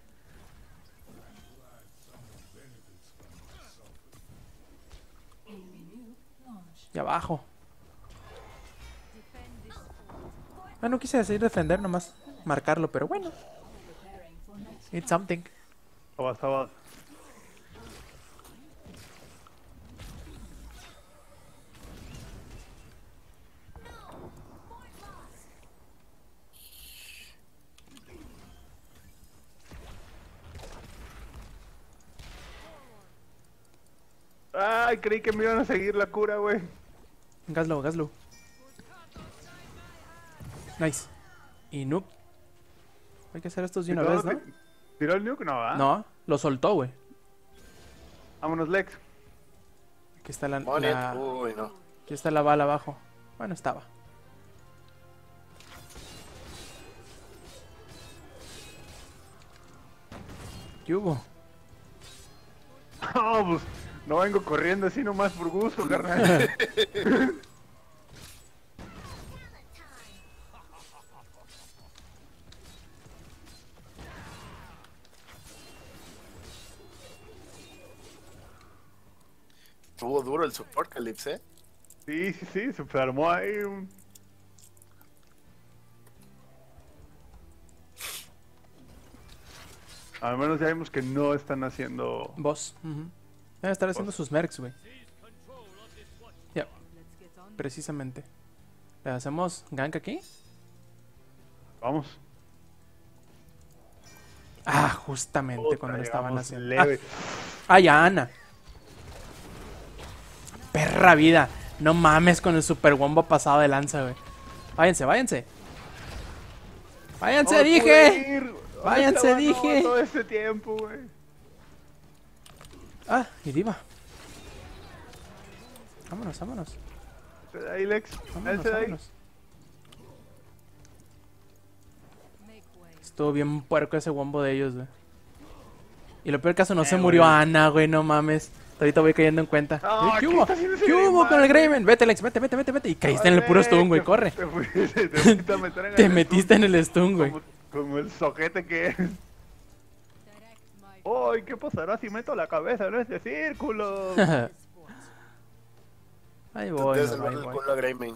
Y abajo. Ah, no quise decir defender, nomás marcarlo, pero bueno. It's something. Estaba, estaba. Ay, creí que me iban a seguir la cura, güey. Gaslo, gaslo. Nice. Y noob. Hay que hacer estos de una vez, ¿no? ¿Tiró el nuke? No, ¿ah? No, lo soltó, güey. Vámonos, Lex. Aquí está la, Monet, la- uy, no. aquí está la bala abajo. Bueno, estaba. ¿Qué hubo? No, pues no vengo corriendo así nomás por gusto, carnal. Estuvo duro el support, Calypse, ¿eh? Sí, sí, sí, se armó ahí un... Al menos ya vimos que no están haciendo... Boss. Ujú. Debe estar haciendo sus mercs, güey. precisamente. ¿Le hacemos gank aquí? Vamos. Ah, justamente Puta, cuando lo estaban llegamos haciendo. leve. Ah, ¡ay, a Ana! Perra vida. No mames con el super wombo pasado de lanza, güey. Váyanse, váyanse. Váyanse, No me dije. pude ir. Váyanse, No, dije. todo este tiempo, güey. Ah, y Diva. Vámonos, vámonos. Vete de ahí, Lex. Vámonos, Vete de ahí. vámonos. Estuvo bien puerco ese wombo de ellos, güey. Y lo peor caso no Eh, se murió güey. Ana, güey, no mames. Ahorita voy cayendo en cuenta. No, Eh, ¿Qué ¿qué hubo? está haciendo ese ¿Qué hubo Greyman, con el güey? Greyman? Vete, Lex, vete, vete, vete, vete. Y caíste en el puro stun, güey, Te- corre. Te, fuiste, te fuiste a meter en Te el metiste en el stun, stun güey. como, como el soquete que es. ¡Ay, qué pasará si meto la cabeza en este círculo! Ahí Te voy, debes ahí salvar el voy. culo a Greyman.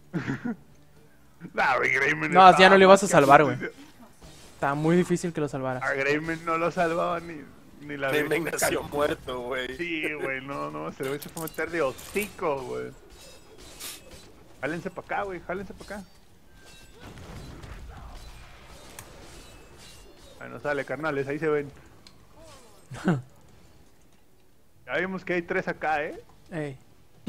Nah, güey, Greyman No, estaba ya no lo ibas más a que salvar, güey. justicia. Estaba muy difícil que lo salvaras. A Greyman no lo salvaba ni, ni la Greyman vez. nació muerto, güey. Sí, güey, no, no, se le se fue a meter de hocico, güey. Jálense para acá, güey, jálense para acá. Ahí no sale, carnales, ahí se ven. Ya vimos que hay tres acá, ¿eh? Ey.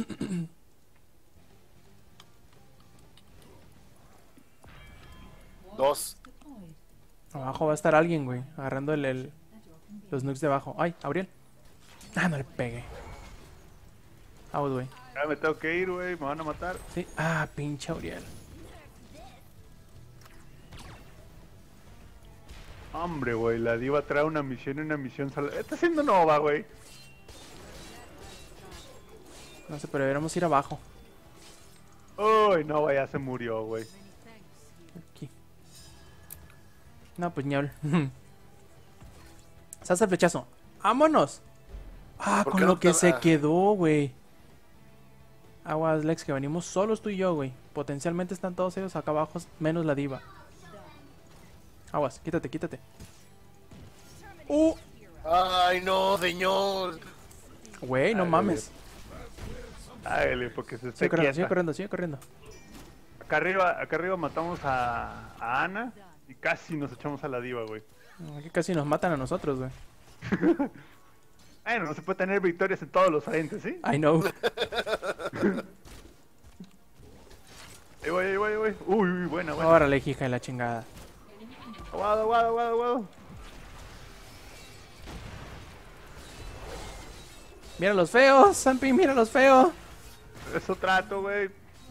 Dos. Deployed. Abajo va a estar alguien, güey. Agarrando el, el- los nukes de abajo. Ay, Auriel. Ah, no le pegué. Out, güey. Ya me tengo que ir, güey, me van a matar. Sí. Ah, pinche Auriel. Hombre, güey, la diva trae una misión y una misión sal... Está haciendo Nova, güey. No sé, pero deberíamos ir abajo. Uy, Nova ya se murió, güey. Aquí. No, pues ñol. Se hace el flechazo. ¡Vámonos! Ah, ¿Por con qué lo no que te- se ah. quedó, güey. Aguas, Lex, que venimos solos tú y yo, güey. Potencialmente están todos ellos acá abajo, menos la diva. Aguas, quítate, quítate. ¡Uh! Ay, no, señor. Güey, no Ay, mames. Hágale, porque se está Sigue corriendo, sigue quieta. corriendo, sigue corriendo. Acá arriba, acá arriba matamos a, a Ana y casi nos echamos a la diva, güey. Aquí casi nos matan a nosotros, güey. Bueno, no se puede tener victorias en todos los frentes, ¿sí? I know. Ahí voy, ahí voy, ahí voy. Uy, uy, buena, buena. Órale, hija de la chingada. Aguado, aguado, aguado, aguado. Mira los feos, Zampi, mira los feos. Eso trato, güey.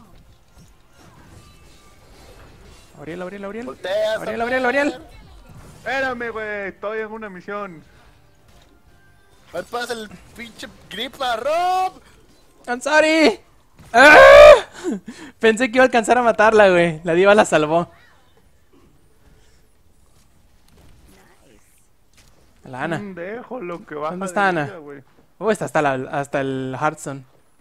Auriel, Auriel, Auriel. Voltea. Auriel, Auriel, Auriel. Espérame, güey. Estoy en una misión. Ahí pasa el pinche gripa, Rob. ¡Ansari! ¡Ah! Pensé que iba a alcanzar a matarla, güey. La diva la salvó. La Ana. Mm, Dejo lo que baja ¿Dónde de está Ana? vida, güey. Oh, está hasta, la, hasta el Hearthstone.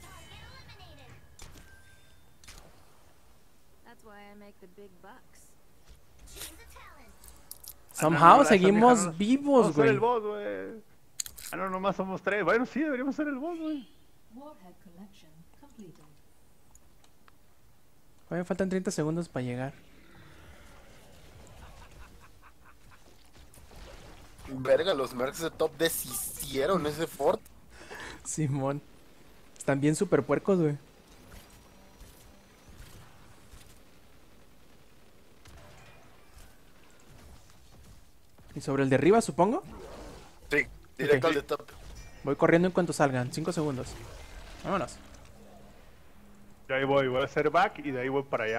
That's why I make the big bucks. She's a talent. Somehow Ah, no, la seguimos vieja no- vivos, Vamos a ser güey. el boss, güey. Ah, no, nomás somos tres. Bueno, sí, deberíamos ser el boss, güey. Warhead collection completed. Oye, faltan treinta segundos para llegar. Verga, los mercs de top deshicieron ese fort. Simón. Están bien super puercos, güey. ¿Y sobre el de arriba, supongo? Sí, directo Ok. al de top. Voy corriendo en cuanto salgan. Cinco segundos. Vámonos. Y ahí voy, voy a hacer back y de ahí voy para allá.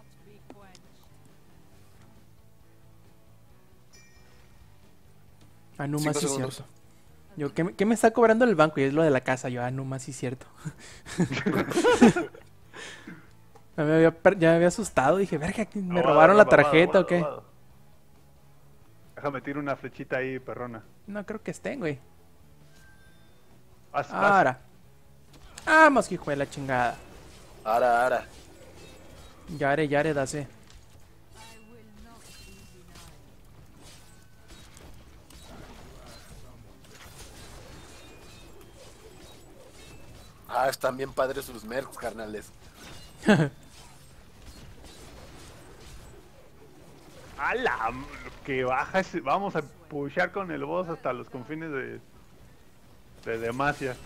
Anuma, Cinco sí segundos. cierto. Yo, ¿qué, me- qué me está cobrando el banco? Y es lo de la casa. Yo, Anuma, sí cierto. Ya me había, per- ya me había asustado. Dije, verga, ¿me Aguado, robaron la aguado, tarjeta o qué? aguado, aguado. Déjame tirar una flechita ahí, perrona. No creo que estén, güey. Vas, vas. Ahora. Vamos, hijo de la chingada. Ara, ara. Yare, yare, dase. Ah, están bien padres sus mercs, carnales. ¡Hala! Que baja ese... Vamos a pushear con el boss hasta los confines de... De Demacia.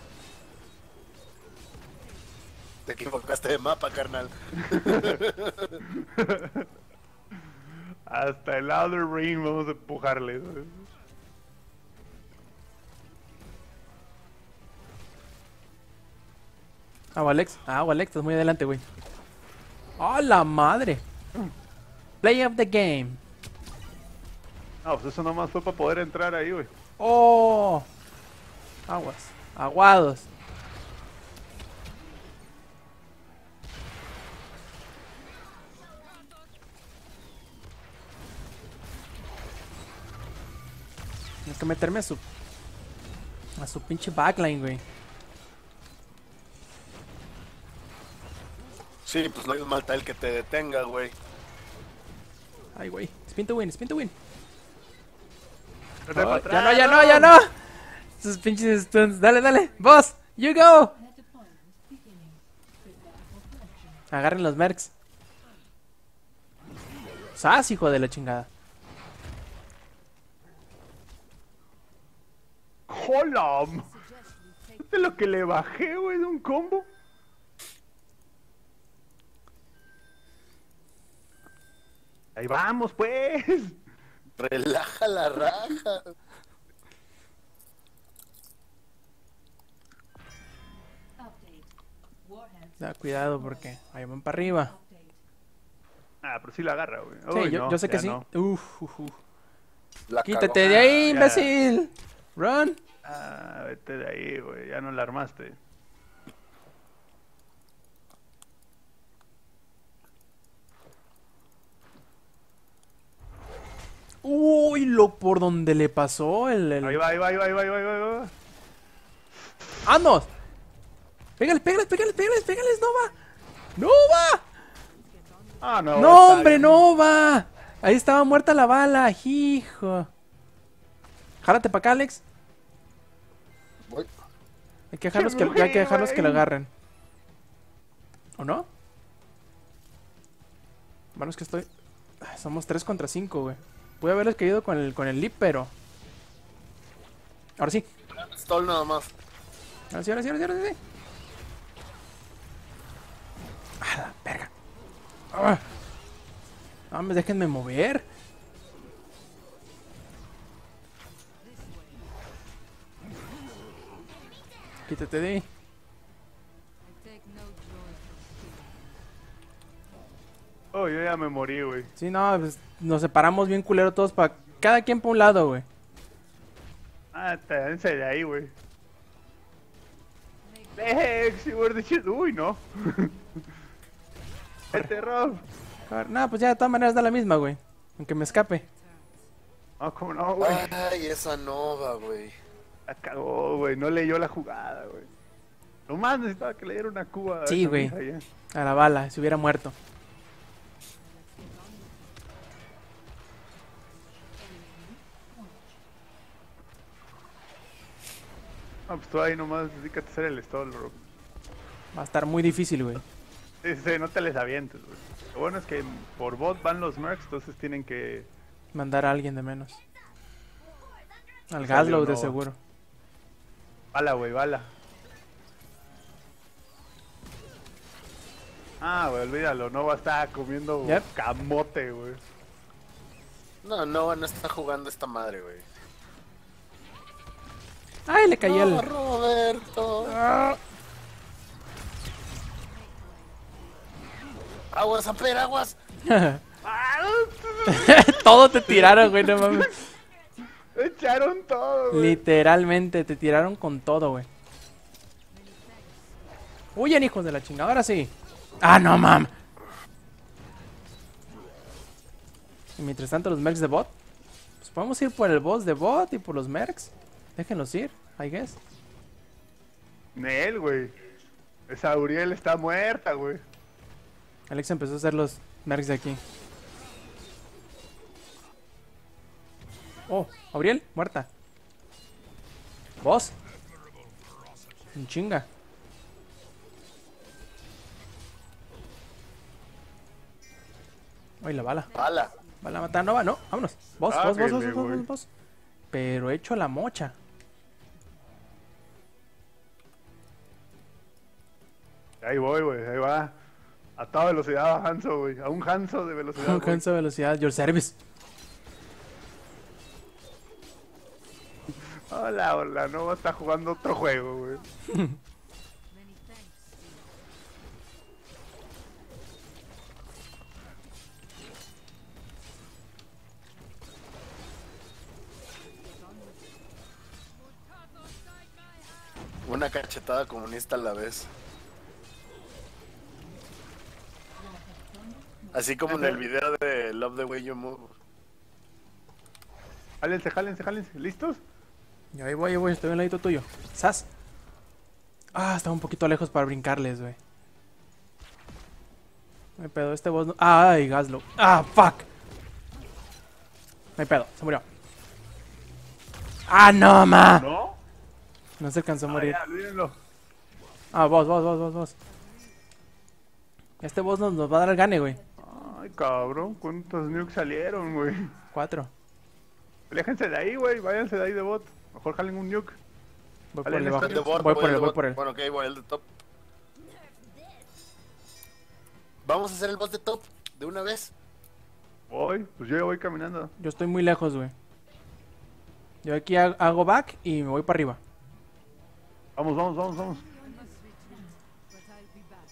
Te equivocaste de mapa, carnal. Hasta el Outer Ring vamos a empujarle. ¿Sabes? Ah, Alex. Ah, Alex, estás muy adelante, güey. ¡Oh, la madre! Play of the game. No, pues eso nomás fue para poder entrar ahí, güey. ¡Oh! Aguas. Aguados. Tienes que meterme a su... A su pinche backline, güey. Sí, pues no hay un malta el que te detenga, güey. Ay, güey. Spin to win, spin to win. Vete Oh, para ya atrás, no, ya no, ya no. Sus pinches stuns. Dale, dale. Boss, you go. Net deployment beginning. Prepare for collection. Agarren los mercs. ¡Sas, hijo de la chingada! ¡Hola! ¿Viste lo que le bajé, güey, de un combo? Ahí vamos, pues. Relaja la raja. Update. Warheads. Da cuidado porque ahí van para arriba. Update. Ah, pero sí la agarra, güey. Sí, Uy, yo, no, yo sé que ya sí. no. Uf, uf, uf. La Quítate cagó. de ahí, ya. imbécil. Run. Ah, vete de ahí, güey. Ya no la armaste. Uy, lo por donde le pasó el... el... Ahí va, ahí va, ahí va, ahí va, ahí va, ahí va. ¡Vamos! Pégales, pégales, pégales, pégales, pégales, Nova. ¡Nova! Ah, no. No, está hombre, bien. Nova. Ahí estaba muerta la bala, hijo. Jálate para acá, Alex. Voy. Hay que dejarlos que, ya hay que dejarlos que lo agarren. ¿O no? Bueno, es que estoy... Ay, somos tres contra cinco, güey. Pude haberles caído con el, con el leap, pero... Ahora sí. Stall nada más. Ahora sí, ahora sí, ahora sí, ahora sí. ¡Ah, la verga! ¡Ah! No, me déjenme mover. Quítate de ahí. Oh, yo ya me morí, güey. Sí, no, pues nos separamos bien culero todos para... Cada quien para un lado, güey. Ah, tense de ahí, güey. Lex, you were the shit. Uy, no. ¡Qué terror! No, pues ya de todas maneras da la misma, güey. Aunque me escape. No, cómo no, güey. Ay, esa Nova, güey. La cagó, güey. No leyó la jugada, güey. Nomás necesitaba que le diera una cuba. a Sí, esa güey. mija ya. A la bala, se hubiera muerto. No, pues tú ahí nomás dedícate a hacer el stall, bro. Va a estar muy difícil, güey. Sí, sí, no te les avientes, güey. Lo bueno es que por bot van los mercs, entonces tienen que... Mandar a alguien de menos. Al Salió Gaslow de Nova. seguro. Bala, güey, bala. Ah, güey, olvídalo. Nova está comiendo Yep. camote, güey. No, Nova no está jugando esta madre, güey. ¡Ay, le cayó No, el... Roberto. Ah. Aguas, Amper, aguas. Todo te tiraron, güey, no mames. Echaron todo, güey. Literalmente, te tiraron con todo, güey. Huyen, hijos de la chingada, ahora sí. ¡Ah, no, mam! Y mientras tanto, los mercs de bot. Pues podemos ir por el boss de bot y por los mercs. Déjenlos ir, I guess. Nel, güey. Esa Uriel está muerta, güey. Alex empezó a hacer los mercs de aquí. Oh, Auriel, muerta. Boss. Un chinga. Ay, la bala. Bala. Bala matar, no va, no. Vámonos. Vos, vos, vos, vos, Águele, vos, güey. vos, vos. Pero hecho la mocha. Ahí voy, güey, ahí va. A toda velocidad a Hanzo, güey. A un Hanzo de velocidad. güey. Alcanza velocidad. Your service. Hola, hola, no está jugando otro juego, güey. Many thanks. Una cachetada comunista a la vez. Así como en el video de Love the Way You Move. Jálense, jálense, jálense. ¿Listos? Yo ahí voy, ahí voy. Estoy al ladito tuyo. ¡Sas! Ah, estaba un poquito lejos para brincarles, güey. Me pedo, este boss no... ¡Ay, Gaslo! ¡Ah, fuck! Me pedo, se murió. ¡Ah, no, ma! ¿No? No se alcanzó a Ah, morir. ya, olvídenlo. Ah, vos, vos, vos, vos, vos. Este boss nos, nos va a dar el gane, güey. Ay, cabrón, ¿cuántos nukes salieron, güey? Cuatro. Aléjense de ahí, güey, váyanse de ahí de bot. Mejor jalen un nuke. Voy por Vale, el en bajo. este- El de bot, Voy por el él, de voy bot. por él. Bueno, ok, voy el de top. Vamos a hacer el boss de top de una vez. Voy, pues yo ya voy caminando. Yo estoy muy lejos, güey. Yo aquí ha- hago back y me voy para arriba. Vamos, vamos, vamos, vamos. I must return, but I'll be back.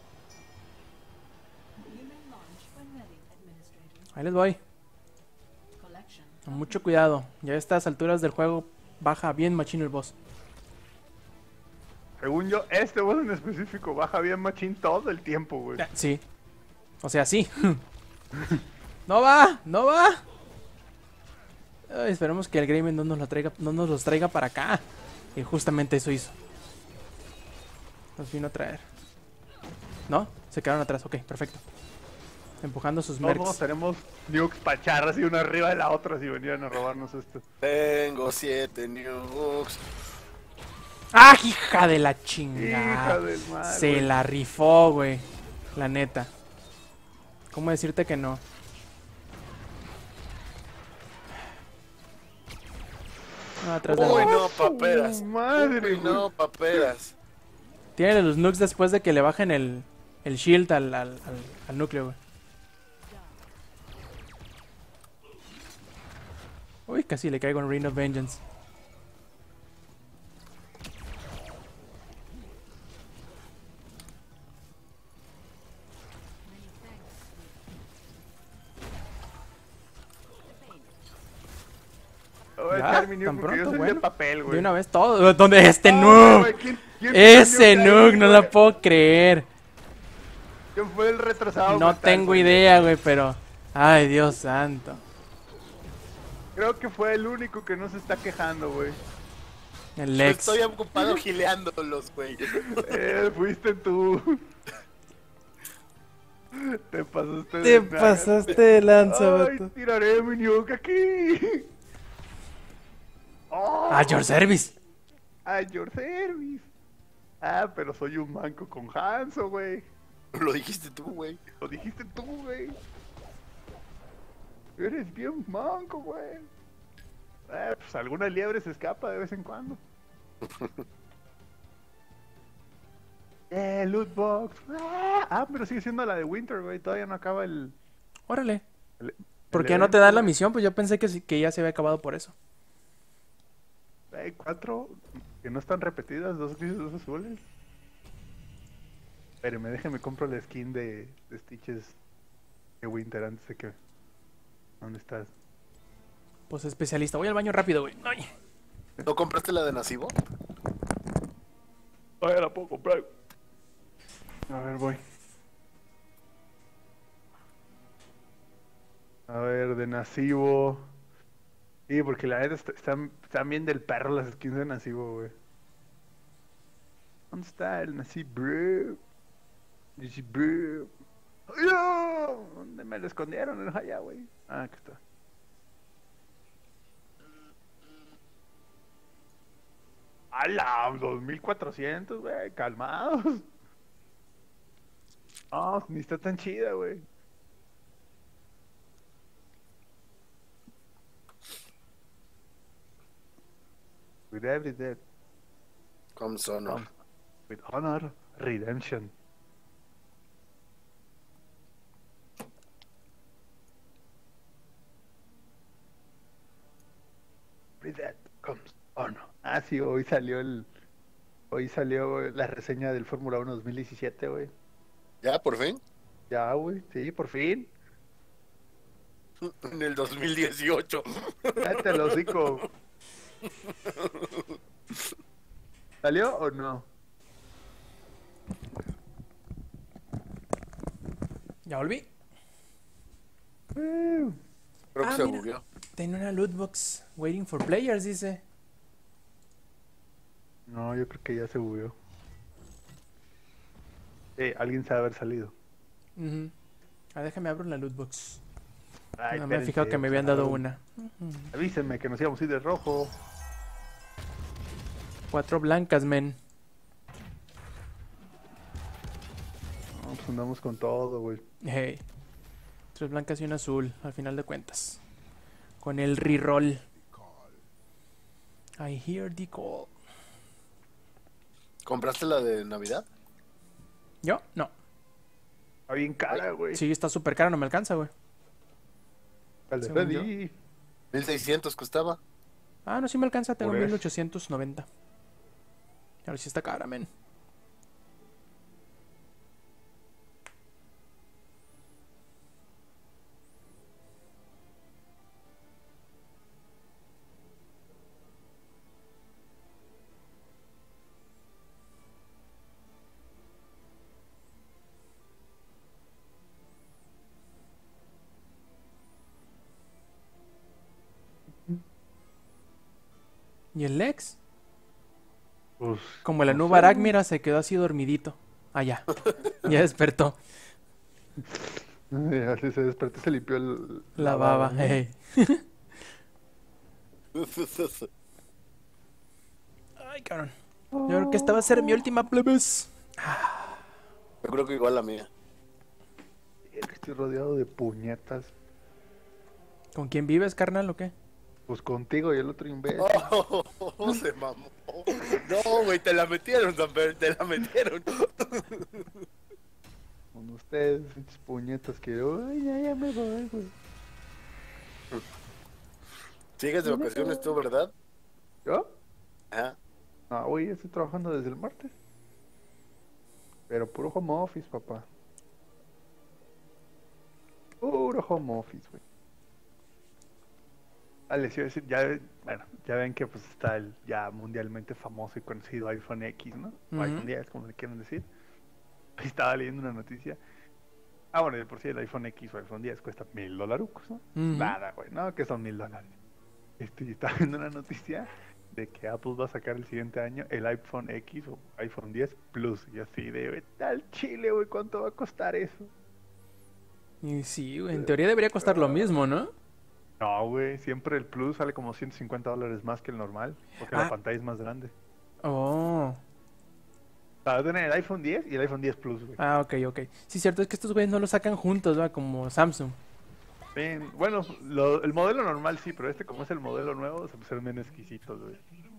You may launch when ready, Administrator. Ahí les voy. Collection. Con mucho cuidado. Ya a estas alturas del juego baja bien machino el boss. Según yo, este boss en específico baja bien machín todo el tiempo, güey. Ah, sí. O sea, sí. ¡No va! ¡No va! Ay, esperemos que el Greyman no nos, lo traiga, no nos los traiga para acá. Y justamente eso hizo. Nos vino a traer. ¿No? Se quedaron atrás. Ok, perfecto. Empujando sus Todos mercs. tenemos nukes pacharras y una arriba de la otra si venían a robarnos esto. Tengo siete nukes. ¡Ah, hija de la Hija chingada! del mal, Se güey. la rifó, güey. La neta. ¿Cómo decirte que no? No, atrás de Uy, mí. no, paperas. su madre, Uy, no, paperas. Tiene los nukes después de que le bajen el, el shield al, al, al, al núcleo, güey. Uy, casi le caigo en Reign of Vengeance. Many thanks. Voy a Ya, echar mi nuke tan porque yo pronto, soy bueno. de papel, güey. De una vez todo. ¿Dónde este Ah, noob? güey, ¿quién- quién puso el Ese nuke ahí, noob, no güey? la puedo creer. ¿Quién fue el retrasado? No mental, tengo güey? idea, güey, pero... Ay, Dios santo. Creo que fue el único que no se está quejando, güey. El Yo Lex. estoy ocupado gileándolos, güey. Eh, fuiste tú. Te pasaste de Te naga. pasaste de lanza, Ay, vato. tiraré mi nuke aquí. Oh, Ah, your service. at your service. Ah, pero soy un manco con Hanzo, güey. Lo dijiste tú, güey. Lo dijiste tú, güey. Eres bien manco, güey. Eh, pues alguna liebre se escapa de vez en cuando. eh, loot box. Ah, ah, pero sigue siendo la de Winter, güey. Todavía no acaba el... Órale. el- ¿Por el qué no te evento, da la güey. misión? Pues yo pensé que, sí- que ya se había acabado por eso. Hay cuatro que no están repetidas, dos grises, dos azules. Espérenme, déjenme compro la skin de, de Stitches de Winter antes de que... ¿Dónde estás? Pues especialista. Voy al baño rápido, güey. Ay. ¿No compraste la de Nasibo? Todavía la puedo comprar. A ver, voy. A ver, de Nasibo. Sí, porque la neta está- están, están bien del perro las skins de Nasibo, güey. ¿Dónde está el Nasibo? Nasibo. ¡Ay, ¿dónde me lo escondieron? Allá, güey. Ah, aquí está. ¡Hala! dos mil cuatrocientos, güey. Calmados. No, ni está tan chida, güey. with every death Comes honor. comes with honor, redemption. Every death comes honor. Ah, sí, hoy salió el... Hoy salió güey, la reseña del Fórmula uno dos mil diecisiete, güey. ¿Ya, por fin? Ya, güey, sí, por fin. En el dos mil dieciocho. Cállate el hocico. ¿Salió o no? Ya volví. Eh, Creo que Ah, se mira. bugueó. Tiene una loot box. Waiting for players, dice. No, yo creo que ya se bugueó. Eh, alguien sabe haber salido. Ujú. Ah, déjame abrir la loot box. Ay, No me he espérense, fijado que me habían dado una. Avísenme que nos íbamos a ir de rojo. Cuatro blancas, men. No, pues andamos con todo, güey. Hey. Tres blancas y una azul, al final de cuentas. Con el reroll. I hear the call. ¿Compraste la de Navidad? ¿Yo? No. Está bien cara, güey. Sí, está súper cara, no me alcanza, güey. El de según Freddy. mil seiscientos costaba. Ah, no, sí me alcanza, tengo Por eso. mil ochocientos noventa. A ver si está cara, men. ¿Y el Lex? Pues, Como la no nube sé, Arak, güey. mira, se quedó así dormidito. Ah, ya. Ya despertó. Ay, así se despertó y se limpió el, La baba, ¿no? hey. Yo Ay, cabrón. Yo creo que esta va a ser mi última plebes. creo que igual la mía. Es que estoy rodeado de puñetas. ¿Con quién vives, carnal, o qué? Pues contigo y el otro imbécil. Oh, se mamó. No, güey, te la metieron, Samper, te la metieron. Con ustedes, pinches puñetas que... Ay, ya, ya me voy, güey. Sigues de vacaciones tú, ¿verdad? ¿Yo? Ajá. No, güey, estoy trabajando desde el martes. Pero puro home office, papá. Puro home office, güey. Ah, les iba a decir, ya, bueno, ya ven que pues está el ya mundialmente famoso y conocido iPhone X, ¿no? O Ujú. iPhone diez, como le quieran decir. Ahí estaba leyendo una noticia. Ah, bueno, de por sí el iPhone X o iPhone diez cuesta mil dolarucos, ¿no? Ujú. Nada, güey, no, que son mil dólares. Este, y estaba viendo una noticia de que Apple va a sacar el siguiente año el iPhone X o iPhone diez Plus. Y así de, güey, tal chile, güey, ¿cuánto va a costar eso? Y sí, güey, en teoría debería costar lo mismo, ¿no? No, güey, siempre el Plus sale como ciento cincuenta dólares más que el normal, porque Ah. la pantalla es más grande. Oh. Va a tener el iPhone diez y el iPhone diez Plus, güey. Ah, ok, ok. Sí, cierto, es que estos güeyes no lo sacan juntos, ¿va? Como Samsung. Bien, bueno, lo- el modelo normal sí, pero este como es el modelo nuevo, se pusieron bien exquisitos, güey.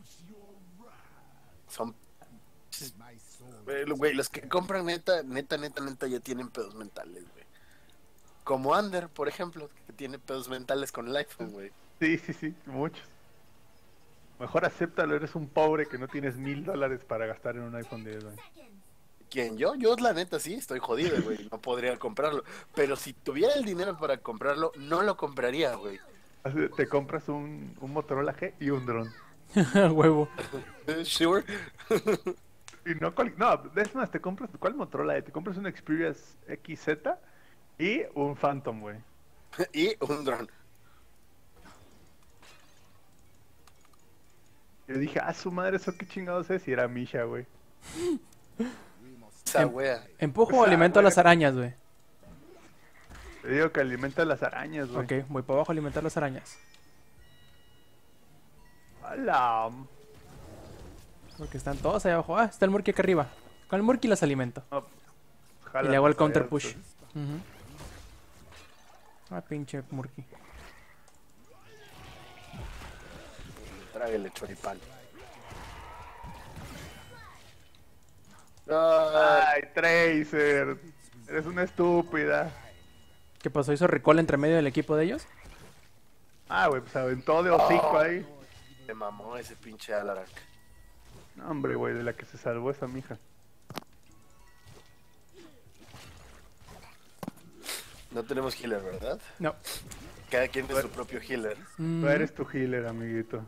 Son. Güey, lo- güey, los que compran neta, neta, neta, neta, ya tienen pedos mentales, güey. Como Ander, por ejemplo, que tiene pedos mentales con el iPhone, güey. Sí, sí, sí, muchos. Mejor acéptalo, eres un pobre que no tienes mil dólares para gastar en un iPhone diez, güey. ¿Quién? ¿Yo? Yo, la neta, sí, estoy jodido, güey. No podría comprarlo. Pero si tuviera el dinero para comprarlo, no lo compraría, güey. Así, te compras un, un Motorola G y un dron. Huevo. Eh, Sure. Y no, cual- no, es más, te compras, ¿cuál Motorola? Te compras un Xperia X Z y un Phantom, güey. Y un dron. Yo dije, ah, su madre, ¿eso qué chingados es? Y era Misha, güey. Esa Em- wea. ¿Empujo o Ah, alimento a güey. las arañas, güey? Te digo que alimenta las arañas, güey. Ok, voy para abajo a alimentar las arañas. ¡Hala! Porque están todos allá abajo. Ah, está el Murky acá arriba. Con el Murky las alimento. No, Y jala le hago el las counter tareas, push. pues. Ujú. Ah, pinche Murky. Tráguele choripán. Ah, Ay, Tracer. Eres una estúpida. ¿Qué pasó? ¿Hizo recall entre medio del equipo de ellos? Ah, güey, pues aventó de hocico ahí. me mamó ese pinche Alarak. No, hombre, güey, de la que se salvó esa mija. No tenemos healer, ¿verdad? No. Cada quien es su propio healer. Mm, Tú eres tu healer, amiguito.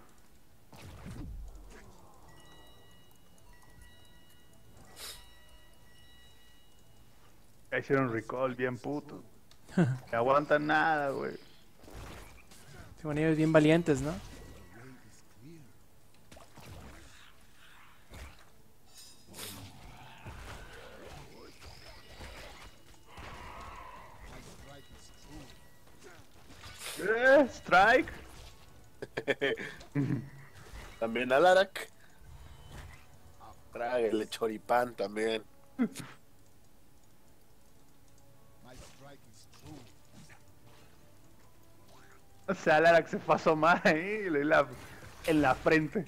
Ya hicieron recall, bien puto. No aguantan nada, güey. sí, bueno, ellos bien valientes, ¿no? Eh, strike. También Alarak. Tráguele choripán también. O sea, Lara se fue a asomar ahí en la, en la frente.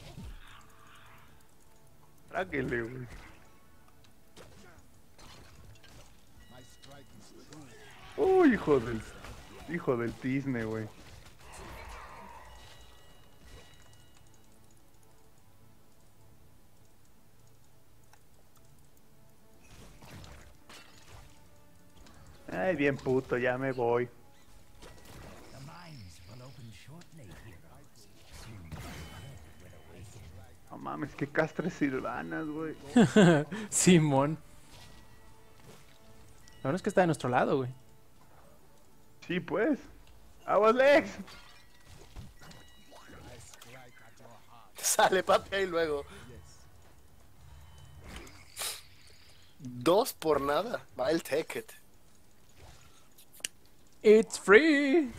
Tráquele, güey. Uy, hijo del... Hijo del tizne, güey. Ay, bien puto, ya me voy. No mames, qué castres silvanas, güey. Simón. Lo bueno es que está de nuestro lado, güey. Sí, pues. ¡Aguas, Lex! Sale papi ahí luego. Dos por nada. Va el ticket. It's free.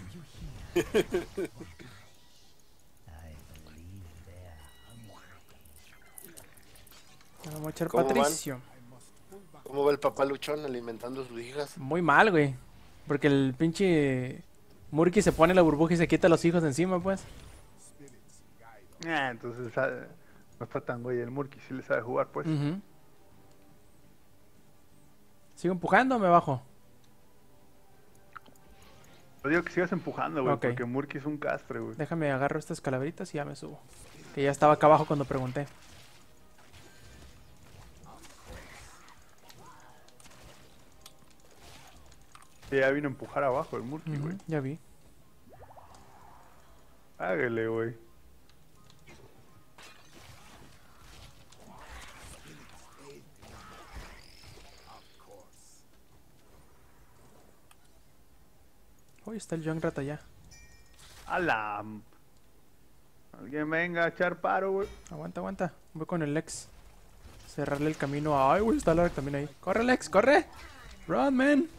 Vamos a echar ¿Cómo van? Patricio. ¿Cómo va el papá luchón alimentando a sus hijas? Muy mal, güey. Porque el pinche Murky se pone la burbuja y se quita a los hijos de encima, pues. Ah, entonces ah, no está tan güey el Murky, sí le sabe jugar, pues. Ujú. ¿Sigo empujando o me bajo? Yo digo que sigas empujando, güey, Ok. porque Murky es un castre, güey. Déjame agarro estas calaveritas y ya me subo. Que ya estaba acá abajo cuando pregunté. Sí, ya vino a empujar abajo el Murky, Ujú, güey. ya vi. Hágale, güey. Uy, está el Junkrat allá. A la... Alguien venga a echar paro, güey. Aguanta, aguanta. Voy con el Lex. Cerrarle el camino a... Ay, güey, está Lark también ahí. ¡Corre, Lex! ¡Corre! ¡Run, man!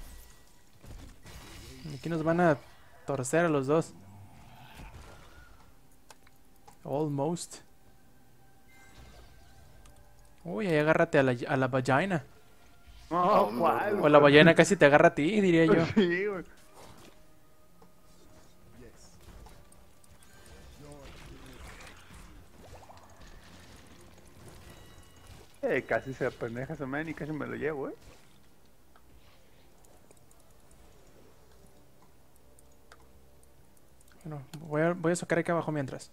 Aquí nos van a torcer a los dos. Almost. Uy, ahí agárrate a la, a la vagina. No, no, ¿cuál? O la ballena casi te agarra a ti, diría yo. Sí, güey. Eh, casi se pendeja ese man y casi me lo llevo, eh. Bueno, voy a, voy a sacar aquí abajo mientras.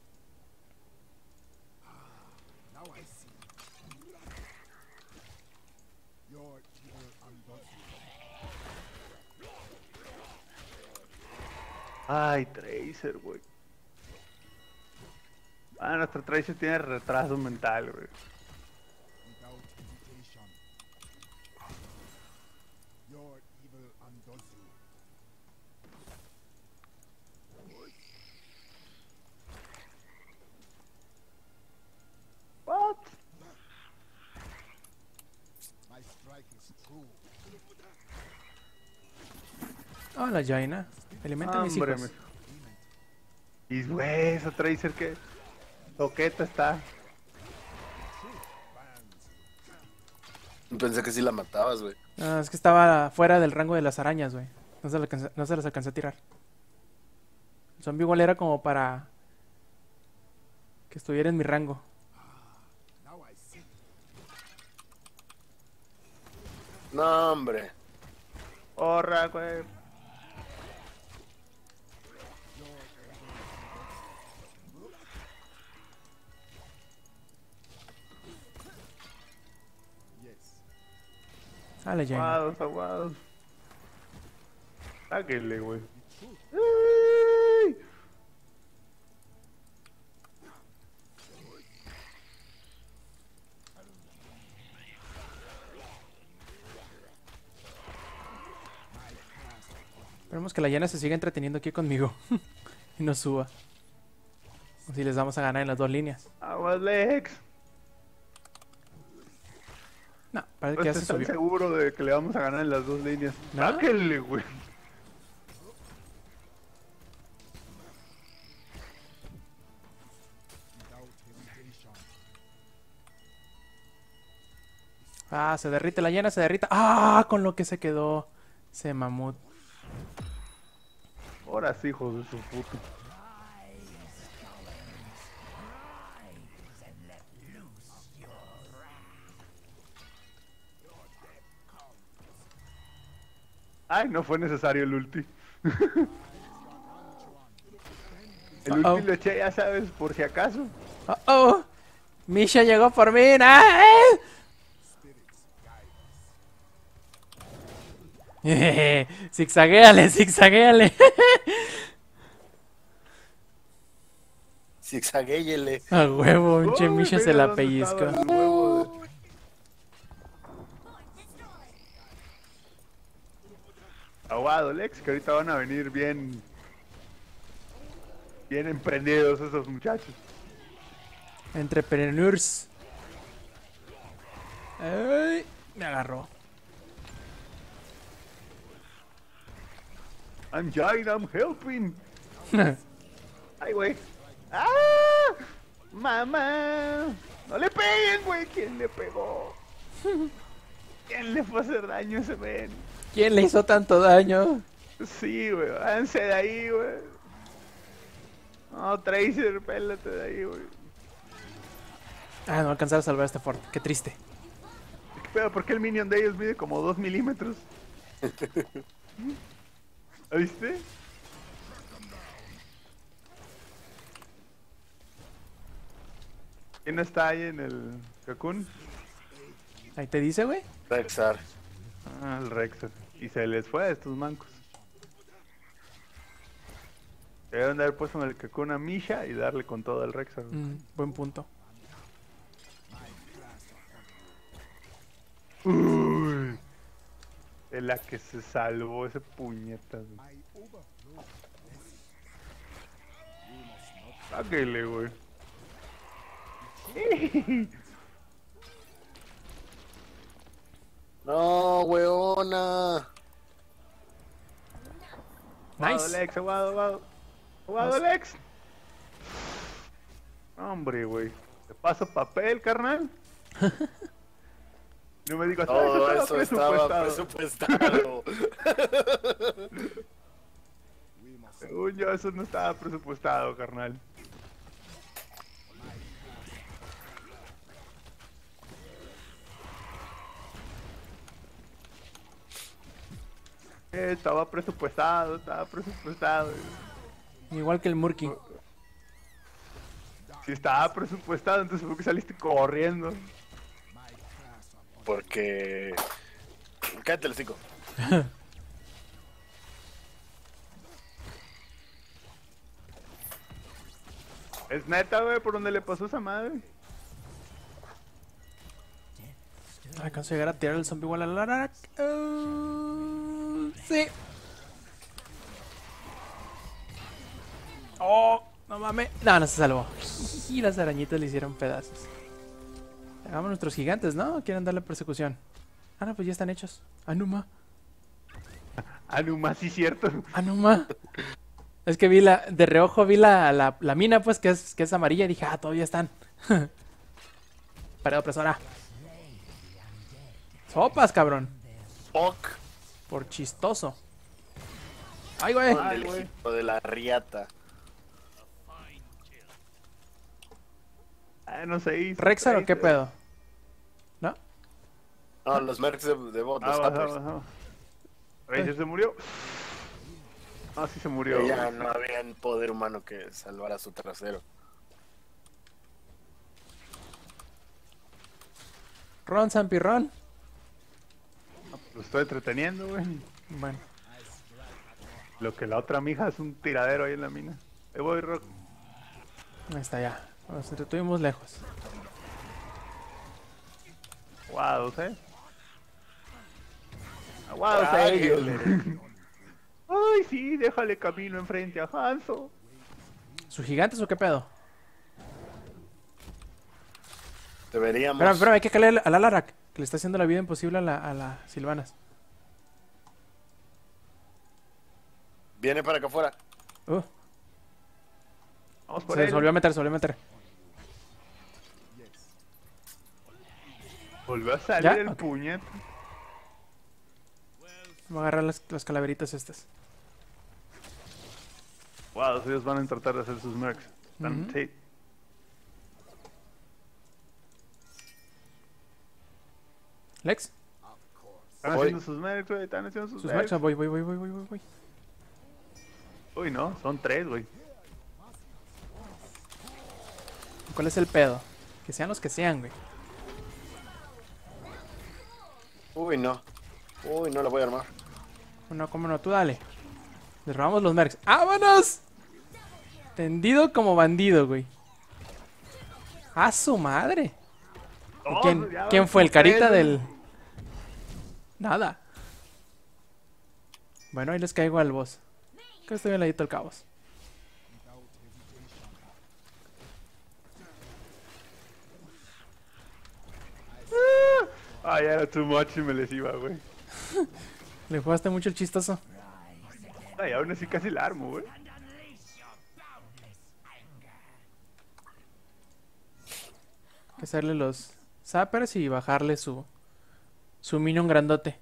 Ay, Tracer, güey. Ah, nuestro Tracer tiene retraso mental, güey. What? Ah, la Jaina. Alimenta a mis Hombre, hijos. me- Y güey, ese Tracer que toqueta está. Pensé que sí la matabas, güey. Ah, es que estaba fuera del rango de las arañas, güey. No se, la alcancé- no se las alcancé a tirar. El zombie igual era como para que estuviera en mi rango. No, hombre. Porra, güey. Sale, Jaina. Aguados, aguados. Sáquenle, güey. ¡Ay! Esperemos que la Jaina se siga entreteniendo aquí conmigo. Y no suba. O si les vamos a ganar en las dos líneas. Aguas, Lex. No, parece No que ya estoy se tan subió. seguro de que le vamos a ganar en las dos líneas. ¿No? Sáquenle, güey. Ah, se derrite la Jaina, se derrita. Ah, con lo que se quedó ese mamut. Ahora sí, hijos de su puta. Ay, no fue necesario el ulti. El Uh-oh. ulti lo eché, ya sabes, por si acaso. Oh, oh. Misha llegó por mí. ¡Ah! ¡Eh! Zigzaguéale, zigzaguéale. Zigzaguéyele. A huevo, pinche Uy, Misha se mira la dónde pellizcó. estaba el huevo de- Aguado, Lex, que ahorita van a venir bien... Bien emprendidos esos muchachos. Entrepreneurs. Ay, me agarró. I'm trying, I'm helping. Ay, güey. ¡Ah! ¡Mamá! ¡No le peguen, güey! ¿Quién le pegó? ¿Quién le fue a hacer daño a ese men? ¿Quién le hizo tanto daño? Sí, güey. Váyanse de ahí, güey. No, Tracer, pélate de ahí, güey. Ah, no alcanzar a salvar a este Ford. Qué triste. ¿Qué pedo? ¿Por qué el minion de ellos mide como dos milímetros? ¿Viste? ¿Quién está ahí en el Cocoon? Ahí te dice, güey. Rexar. Ah, el Rexar. Y se les fue a estos mancos. Deben de haber puesto en el Cocoon a Misha y darle con todo al Rexar. Mm, buen punto. Uy. De la que se salvó ese puñetas. Sáquele, güey. No, weona. Aguado, Nice. Lex, aguado, aguado. Aguado, Nice. Lex. Hombre, güey. ¿Te paso papel, carnal? No me digas, Todo "Ah, eso estaba presupuestado". presupuestado. Según yo, eso no estaba presupuestado, carnal. Eh, estaba presupuestado, estaba presupuestado. Igual que el Murky. Si estaba presupuestado, entonces ¿por qué saliste corriendo? Porque... Cállate el hocico. Es neta, güey, por dónde le pasó esa madre. Alcanzo a llegar a tirar el zombie igual a la Lara. Uh, sí. Oh, no mames. No, no se salvó. Y las arañitas le hicieron pedazos. Hagamos nuestros gigantes, ¿no? ¿Quieren darle persecución? Ah, no, pues ya están hechos. Anuma. Anuma, sí, cierto. Anuma. Es que vi la... De reojo vi la, la, la mina, pues, que es, que es amarilla. Y dije, ah, todavía están. Pared opresora. Sopas, cabrón. Fuck. Por chistoso. Ay, güey. Del Egipto de la riata. Ah, no se hizo. ¿Rexar o qué Tracer. pedo? ¿No? No, los mercs de, de bot, los Aguas, tappers. aguas, aguas. Razer se murió. Ah, sí se murió. Que ya güey. no había poder humano que salvara su trasero. Ron, Zampi, Ron. Lo estoy entreteniendo, güey. Bueno, Lo que la otra mija es un tiradero ahí en la mina. Ahí voy, Rock. ahí está ya. Nos entretuvimos lejos. Aguados, eh. Aguados a Ay, ellos. Dios. Ay, sí, déjale camino enfrente a Hanzo. ¿Su gigantes o qué pedo? Deberíamos. Espera, espera, hay que caerle a la Larak, que le está haciendo la vida imposible a la, a la Silvanas. Viene para acá afuera. Uh, Vamos por se él. volvió a meter, se volvió a meter. Volvió a salir ¿Ya? el Ok. puñet. Voy a agarrar las, las calaveritas estas. Wow, ellos van a tratar de hacer sus mercs. Están- Ujú. sí. Lex, Están Voy. haciendo sus mercs, güey. Están haciendo sus, sus mercs. marchas, voy, voy, voy, voy, voy, voy, voy. Uy, no, son tres, güey. ¿Cuál es el pedo? Que sean los que sean, güey. Uy, no. Uy, no la voy a armar. No, cómo no, tú dale. Les robamos los mercs. ¡Vámonos! Tendido como bandido, güey. ¡A su madre! ¿Y No, ¿Quién, ya ¿quién van fue el por tres, carita güey. del...? Nada. Bueno, ahí les caigo al boss. Que estoy bien ladito al cabos. Ah, ya era too much y me les iba, güey. Le jugaste mucho el chistoso. Ay, aún así casi la armo, güey. Hay que hacerle los zappers y bajarle su... Su minion grandote.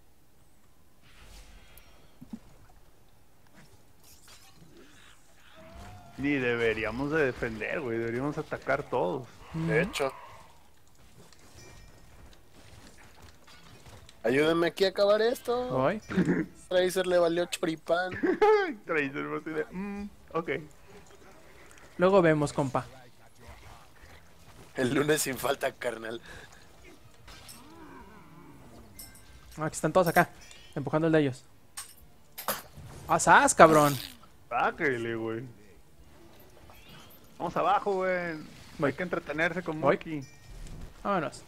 Ni deberíamos de defender, güey. Deberíamos atacar todos. De hecho. Ayúdenme aquí a acabar esto. Voy. Tracer le valió choripán. Tracer, así de, mm, ok. Luego vemos, compa. El lunes sin falta, carnal. Ah, aquí están todos acá. Empujando el de ellos. ¡Asas, cabrón! Sáquele, güey. Vamos abajo, güey. Voy. Hay que entretenerse con Voy. Monkey. Vámonos.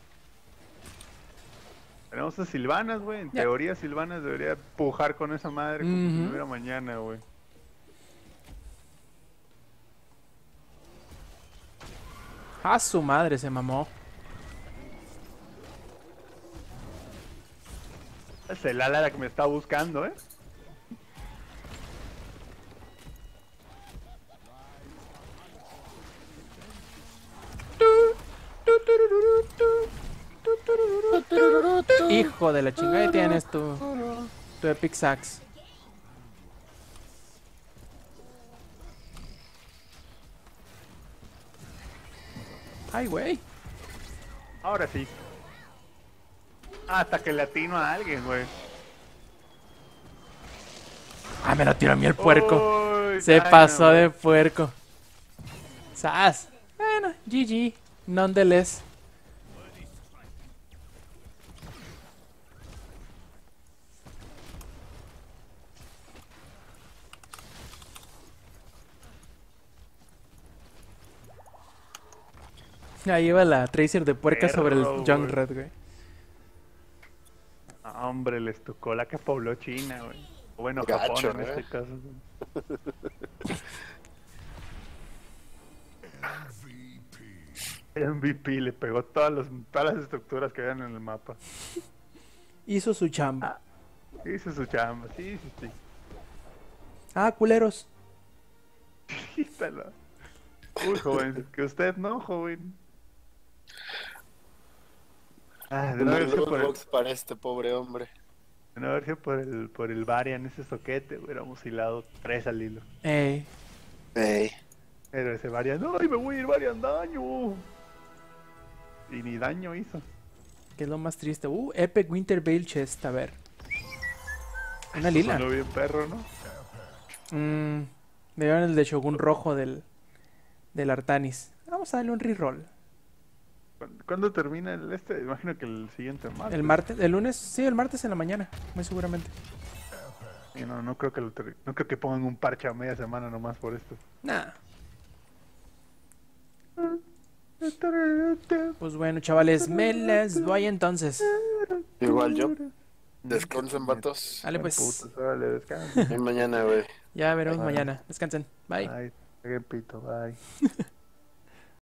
Tenemos a Silvanas, güey. En Ya. teoría, Silvanas debería pujar con esa madre como si Ujú. no hubiera mañana, güey. ¡A su madre! Se mamó. Es el ala que me está buscando, ¿eh? Hijo de la chingada, ahí tienes tu, tu Epic Sax. Ay, güey. Ahora sí. Hasta que le atino a alguien, güey. Ah, me lo tiró a mí el puerco. Uy, Se China, pasó güey. de puerco. Sas. Bueno, G G. Nonetheless. Ahí va la Tracer de puerca sobre el Perro, Young güey. Red, güey. Ah, hombre, les tocó la que pobló China, güey. O bueno, Gacho, Japón en ¿eh? este caso. güey. M V P le pegó todas, los, todas las estructuras que habían en el mapa. Hizo su chamba. Hizo su chamba, sí, sí, sí. Ah, culeros. Quítala. Uy, joven, que usted no, joven. Ah, de no Un haber sido por el, box para este pobre hombre. de no haber sido por el, por el Varian, ese soquete, hubiéramos hilado tres al hilo. Ey. Ey. Pero ese Varian, ¡ay, me voy a ir Varian, daño! Y ni daño hizo. ¿Qué es lo más triste? Uh, Epic Winter Veil Chest, a ver. Una lila. Sonó bien perro, ¿no? Mmm. Me dieron el de Shogun rojo del, del Artanis. Vamos a darle un reroll. ¿Cuándo, cuándo termina el este? Imagino que el siguiente martes. El martes, el lunes, sí, el martes en la mañana, muy seguramente. Y no, no creo que lo ter- no creo que pongan un parche a media semana nomás por esto. Nah. Pues bueno, chavales, me les voy entonces. Igual yo. Descansen, vatos. Dale, pues. Putos, órale, descansen. Y mañana, güey. Ya veremos Bye. mañana. Descansen. Bye. Bye. Peguen pito, bye.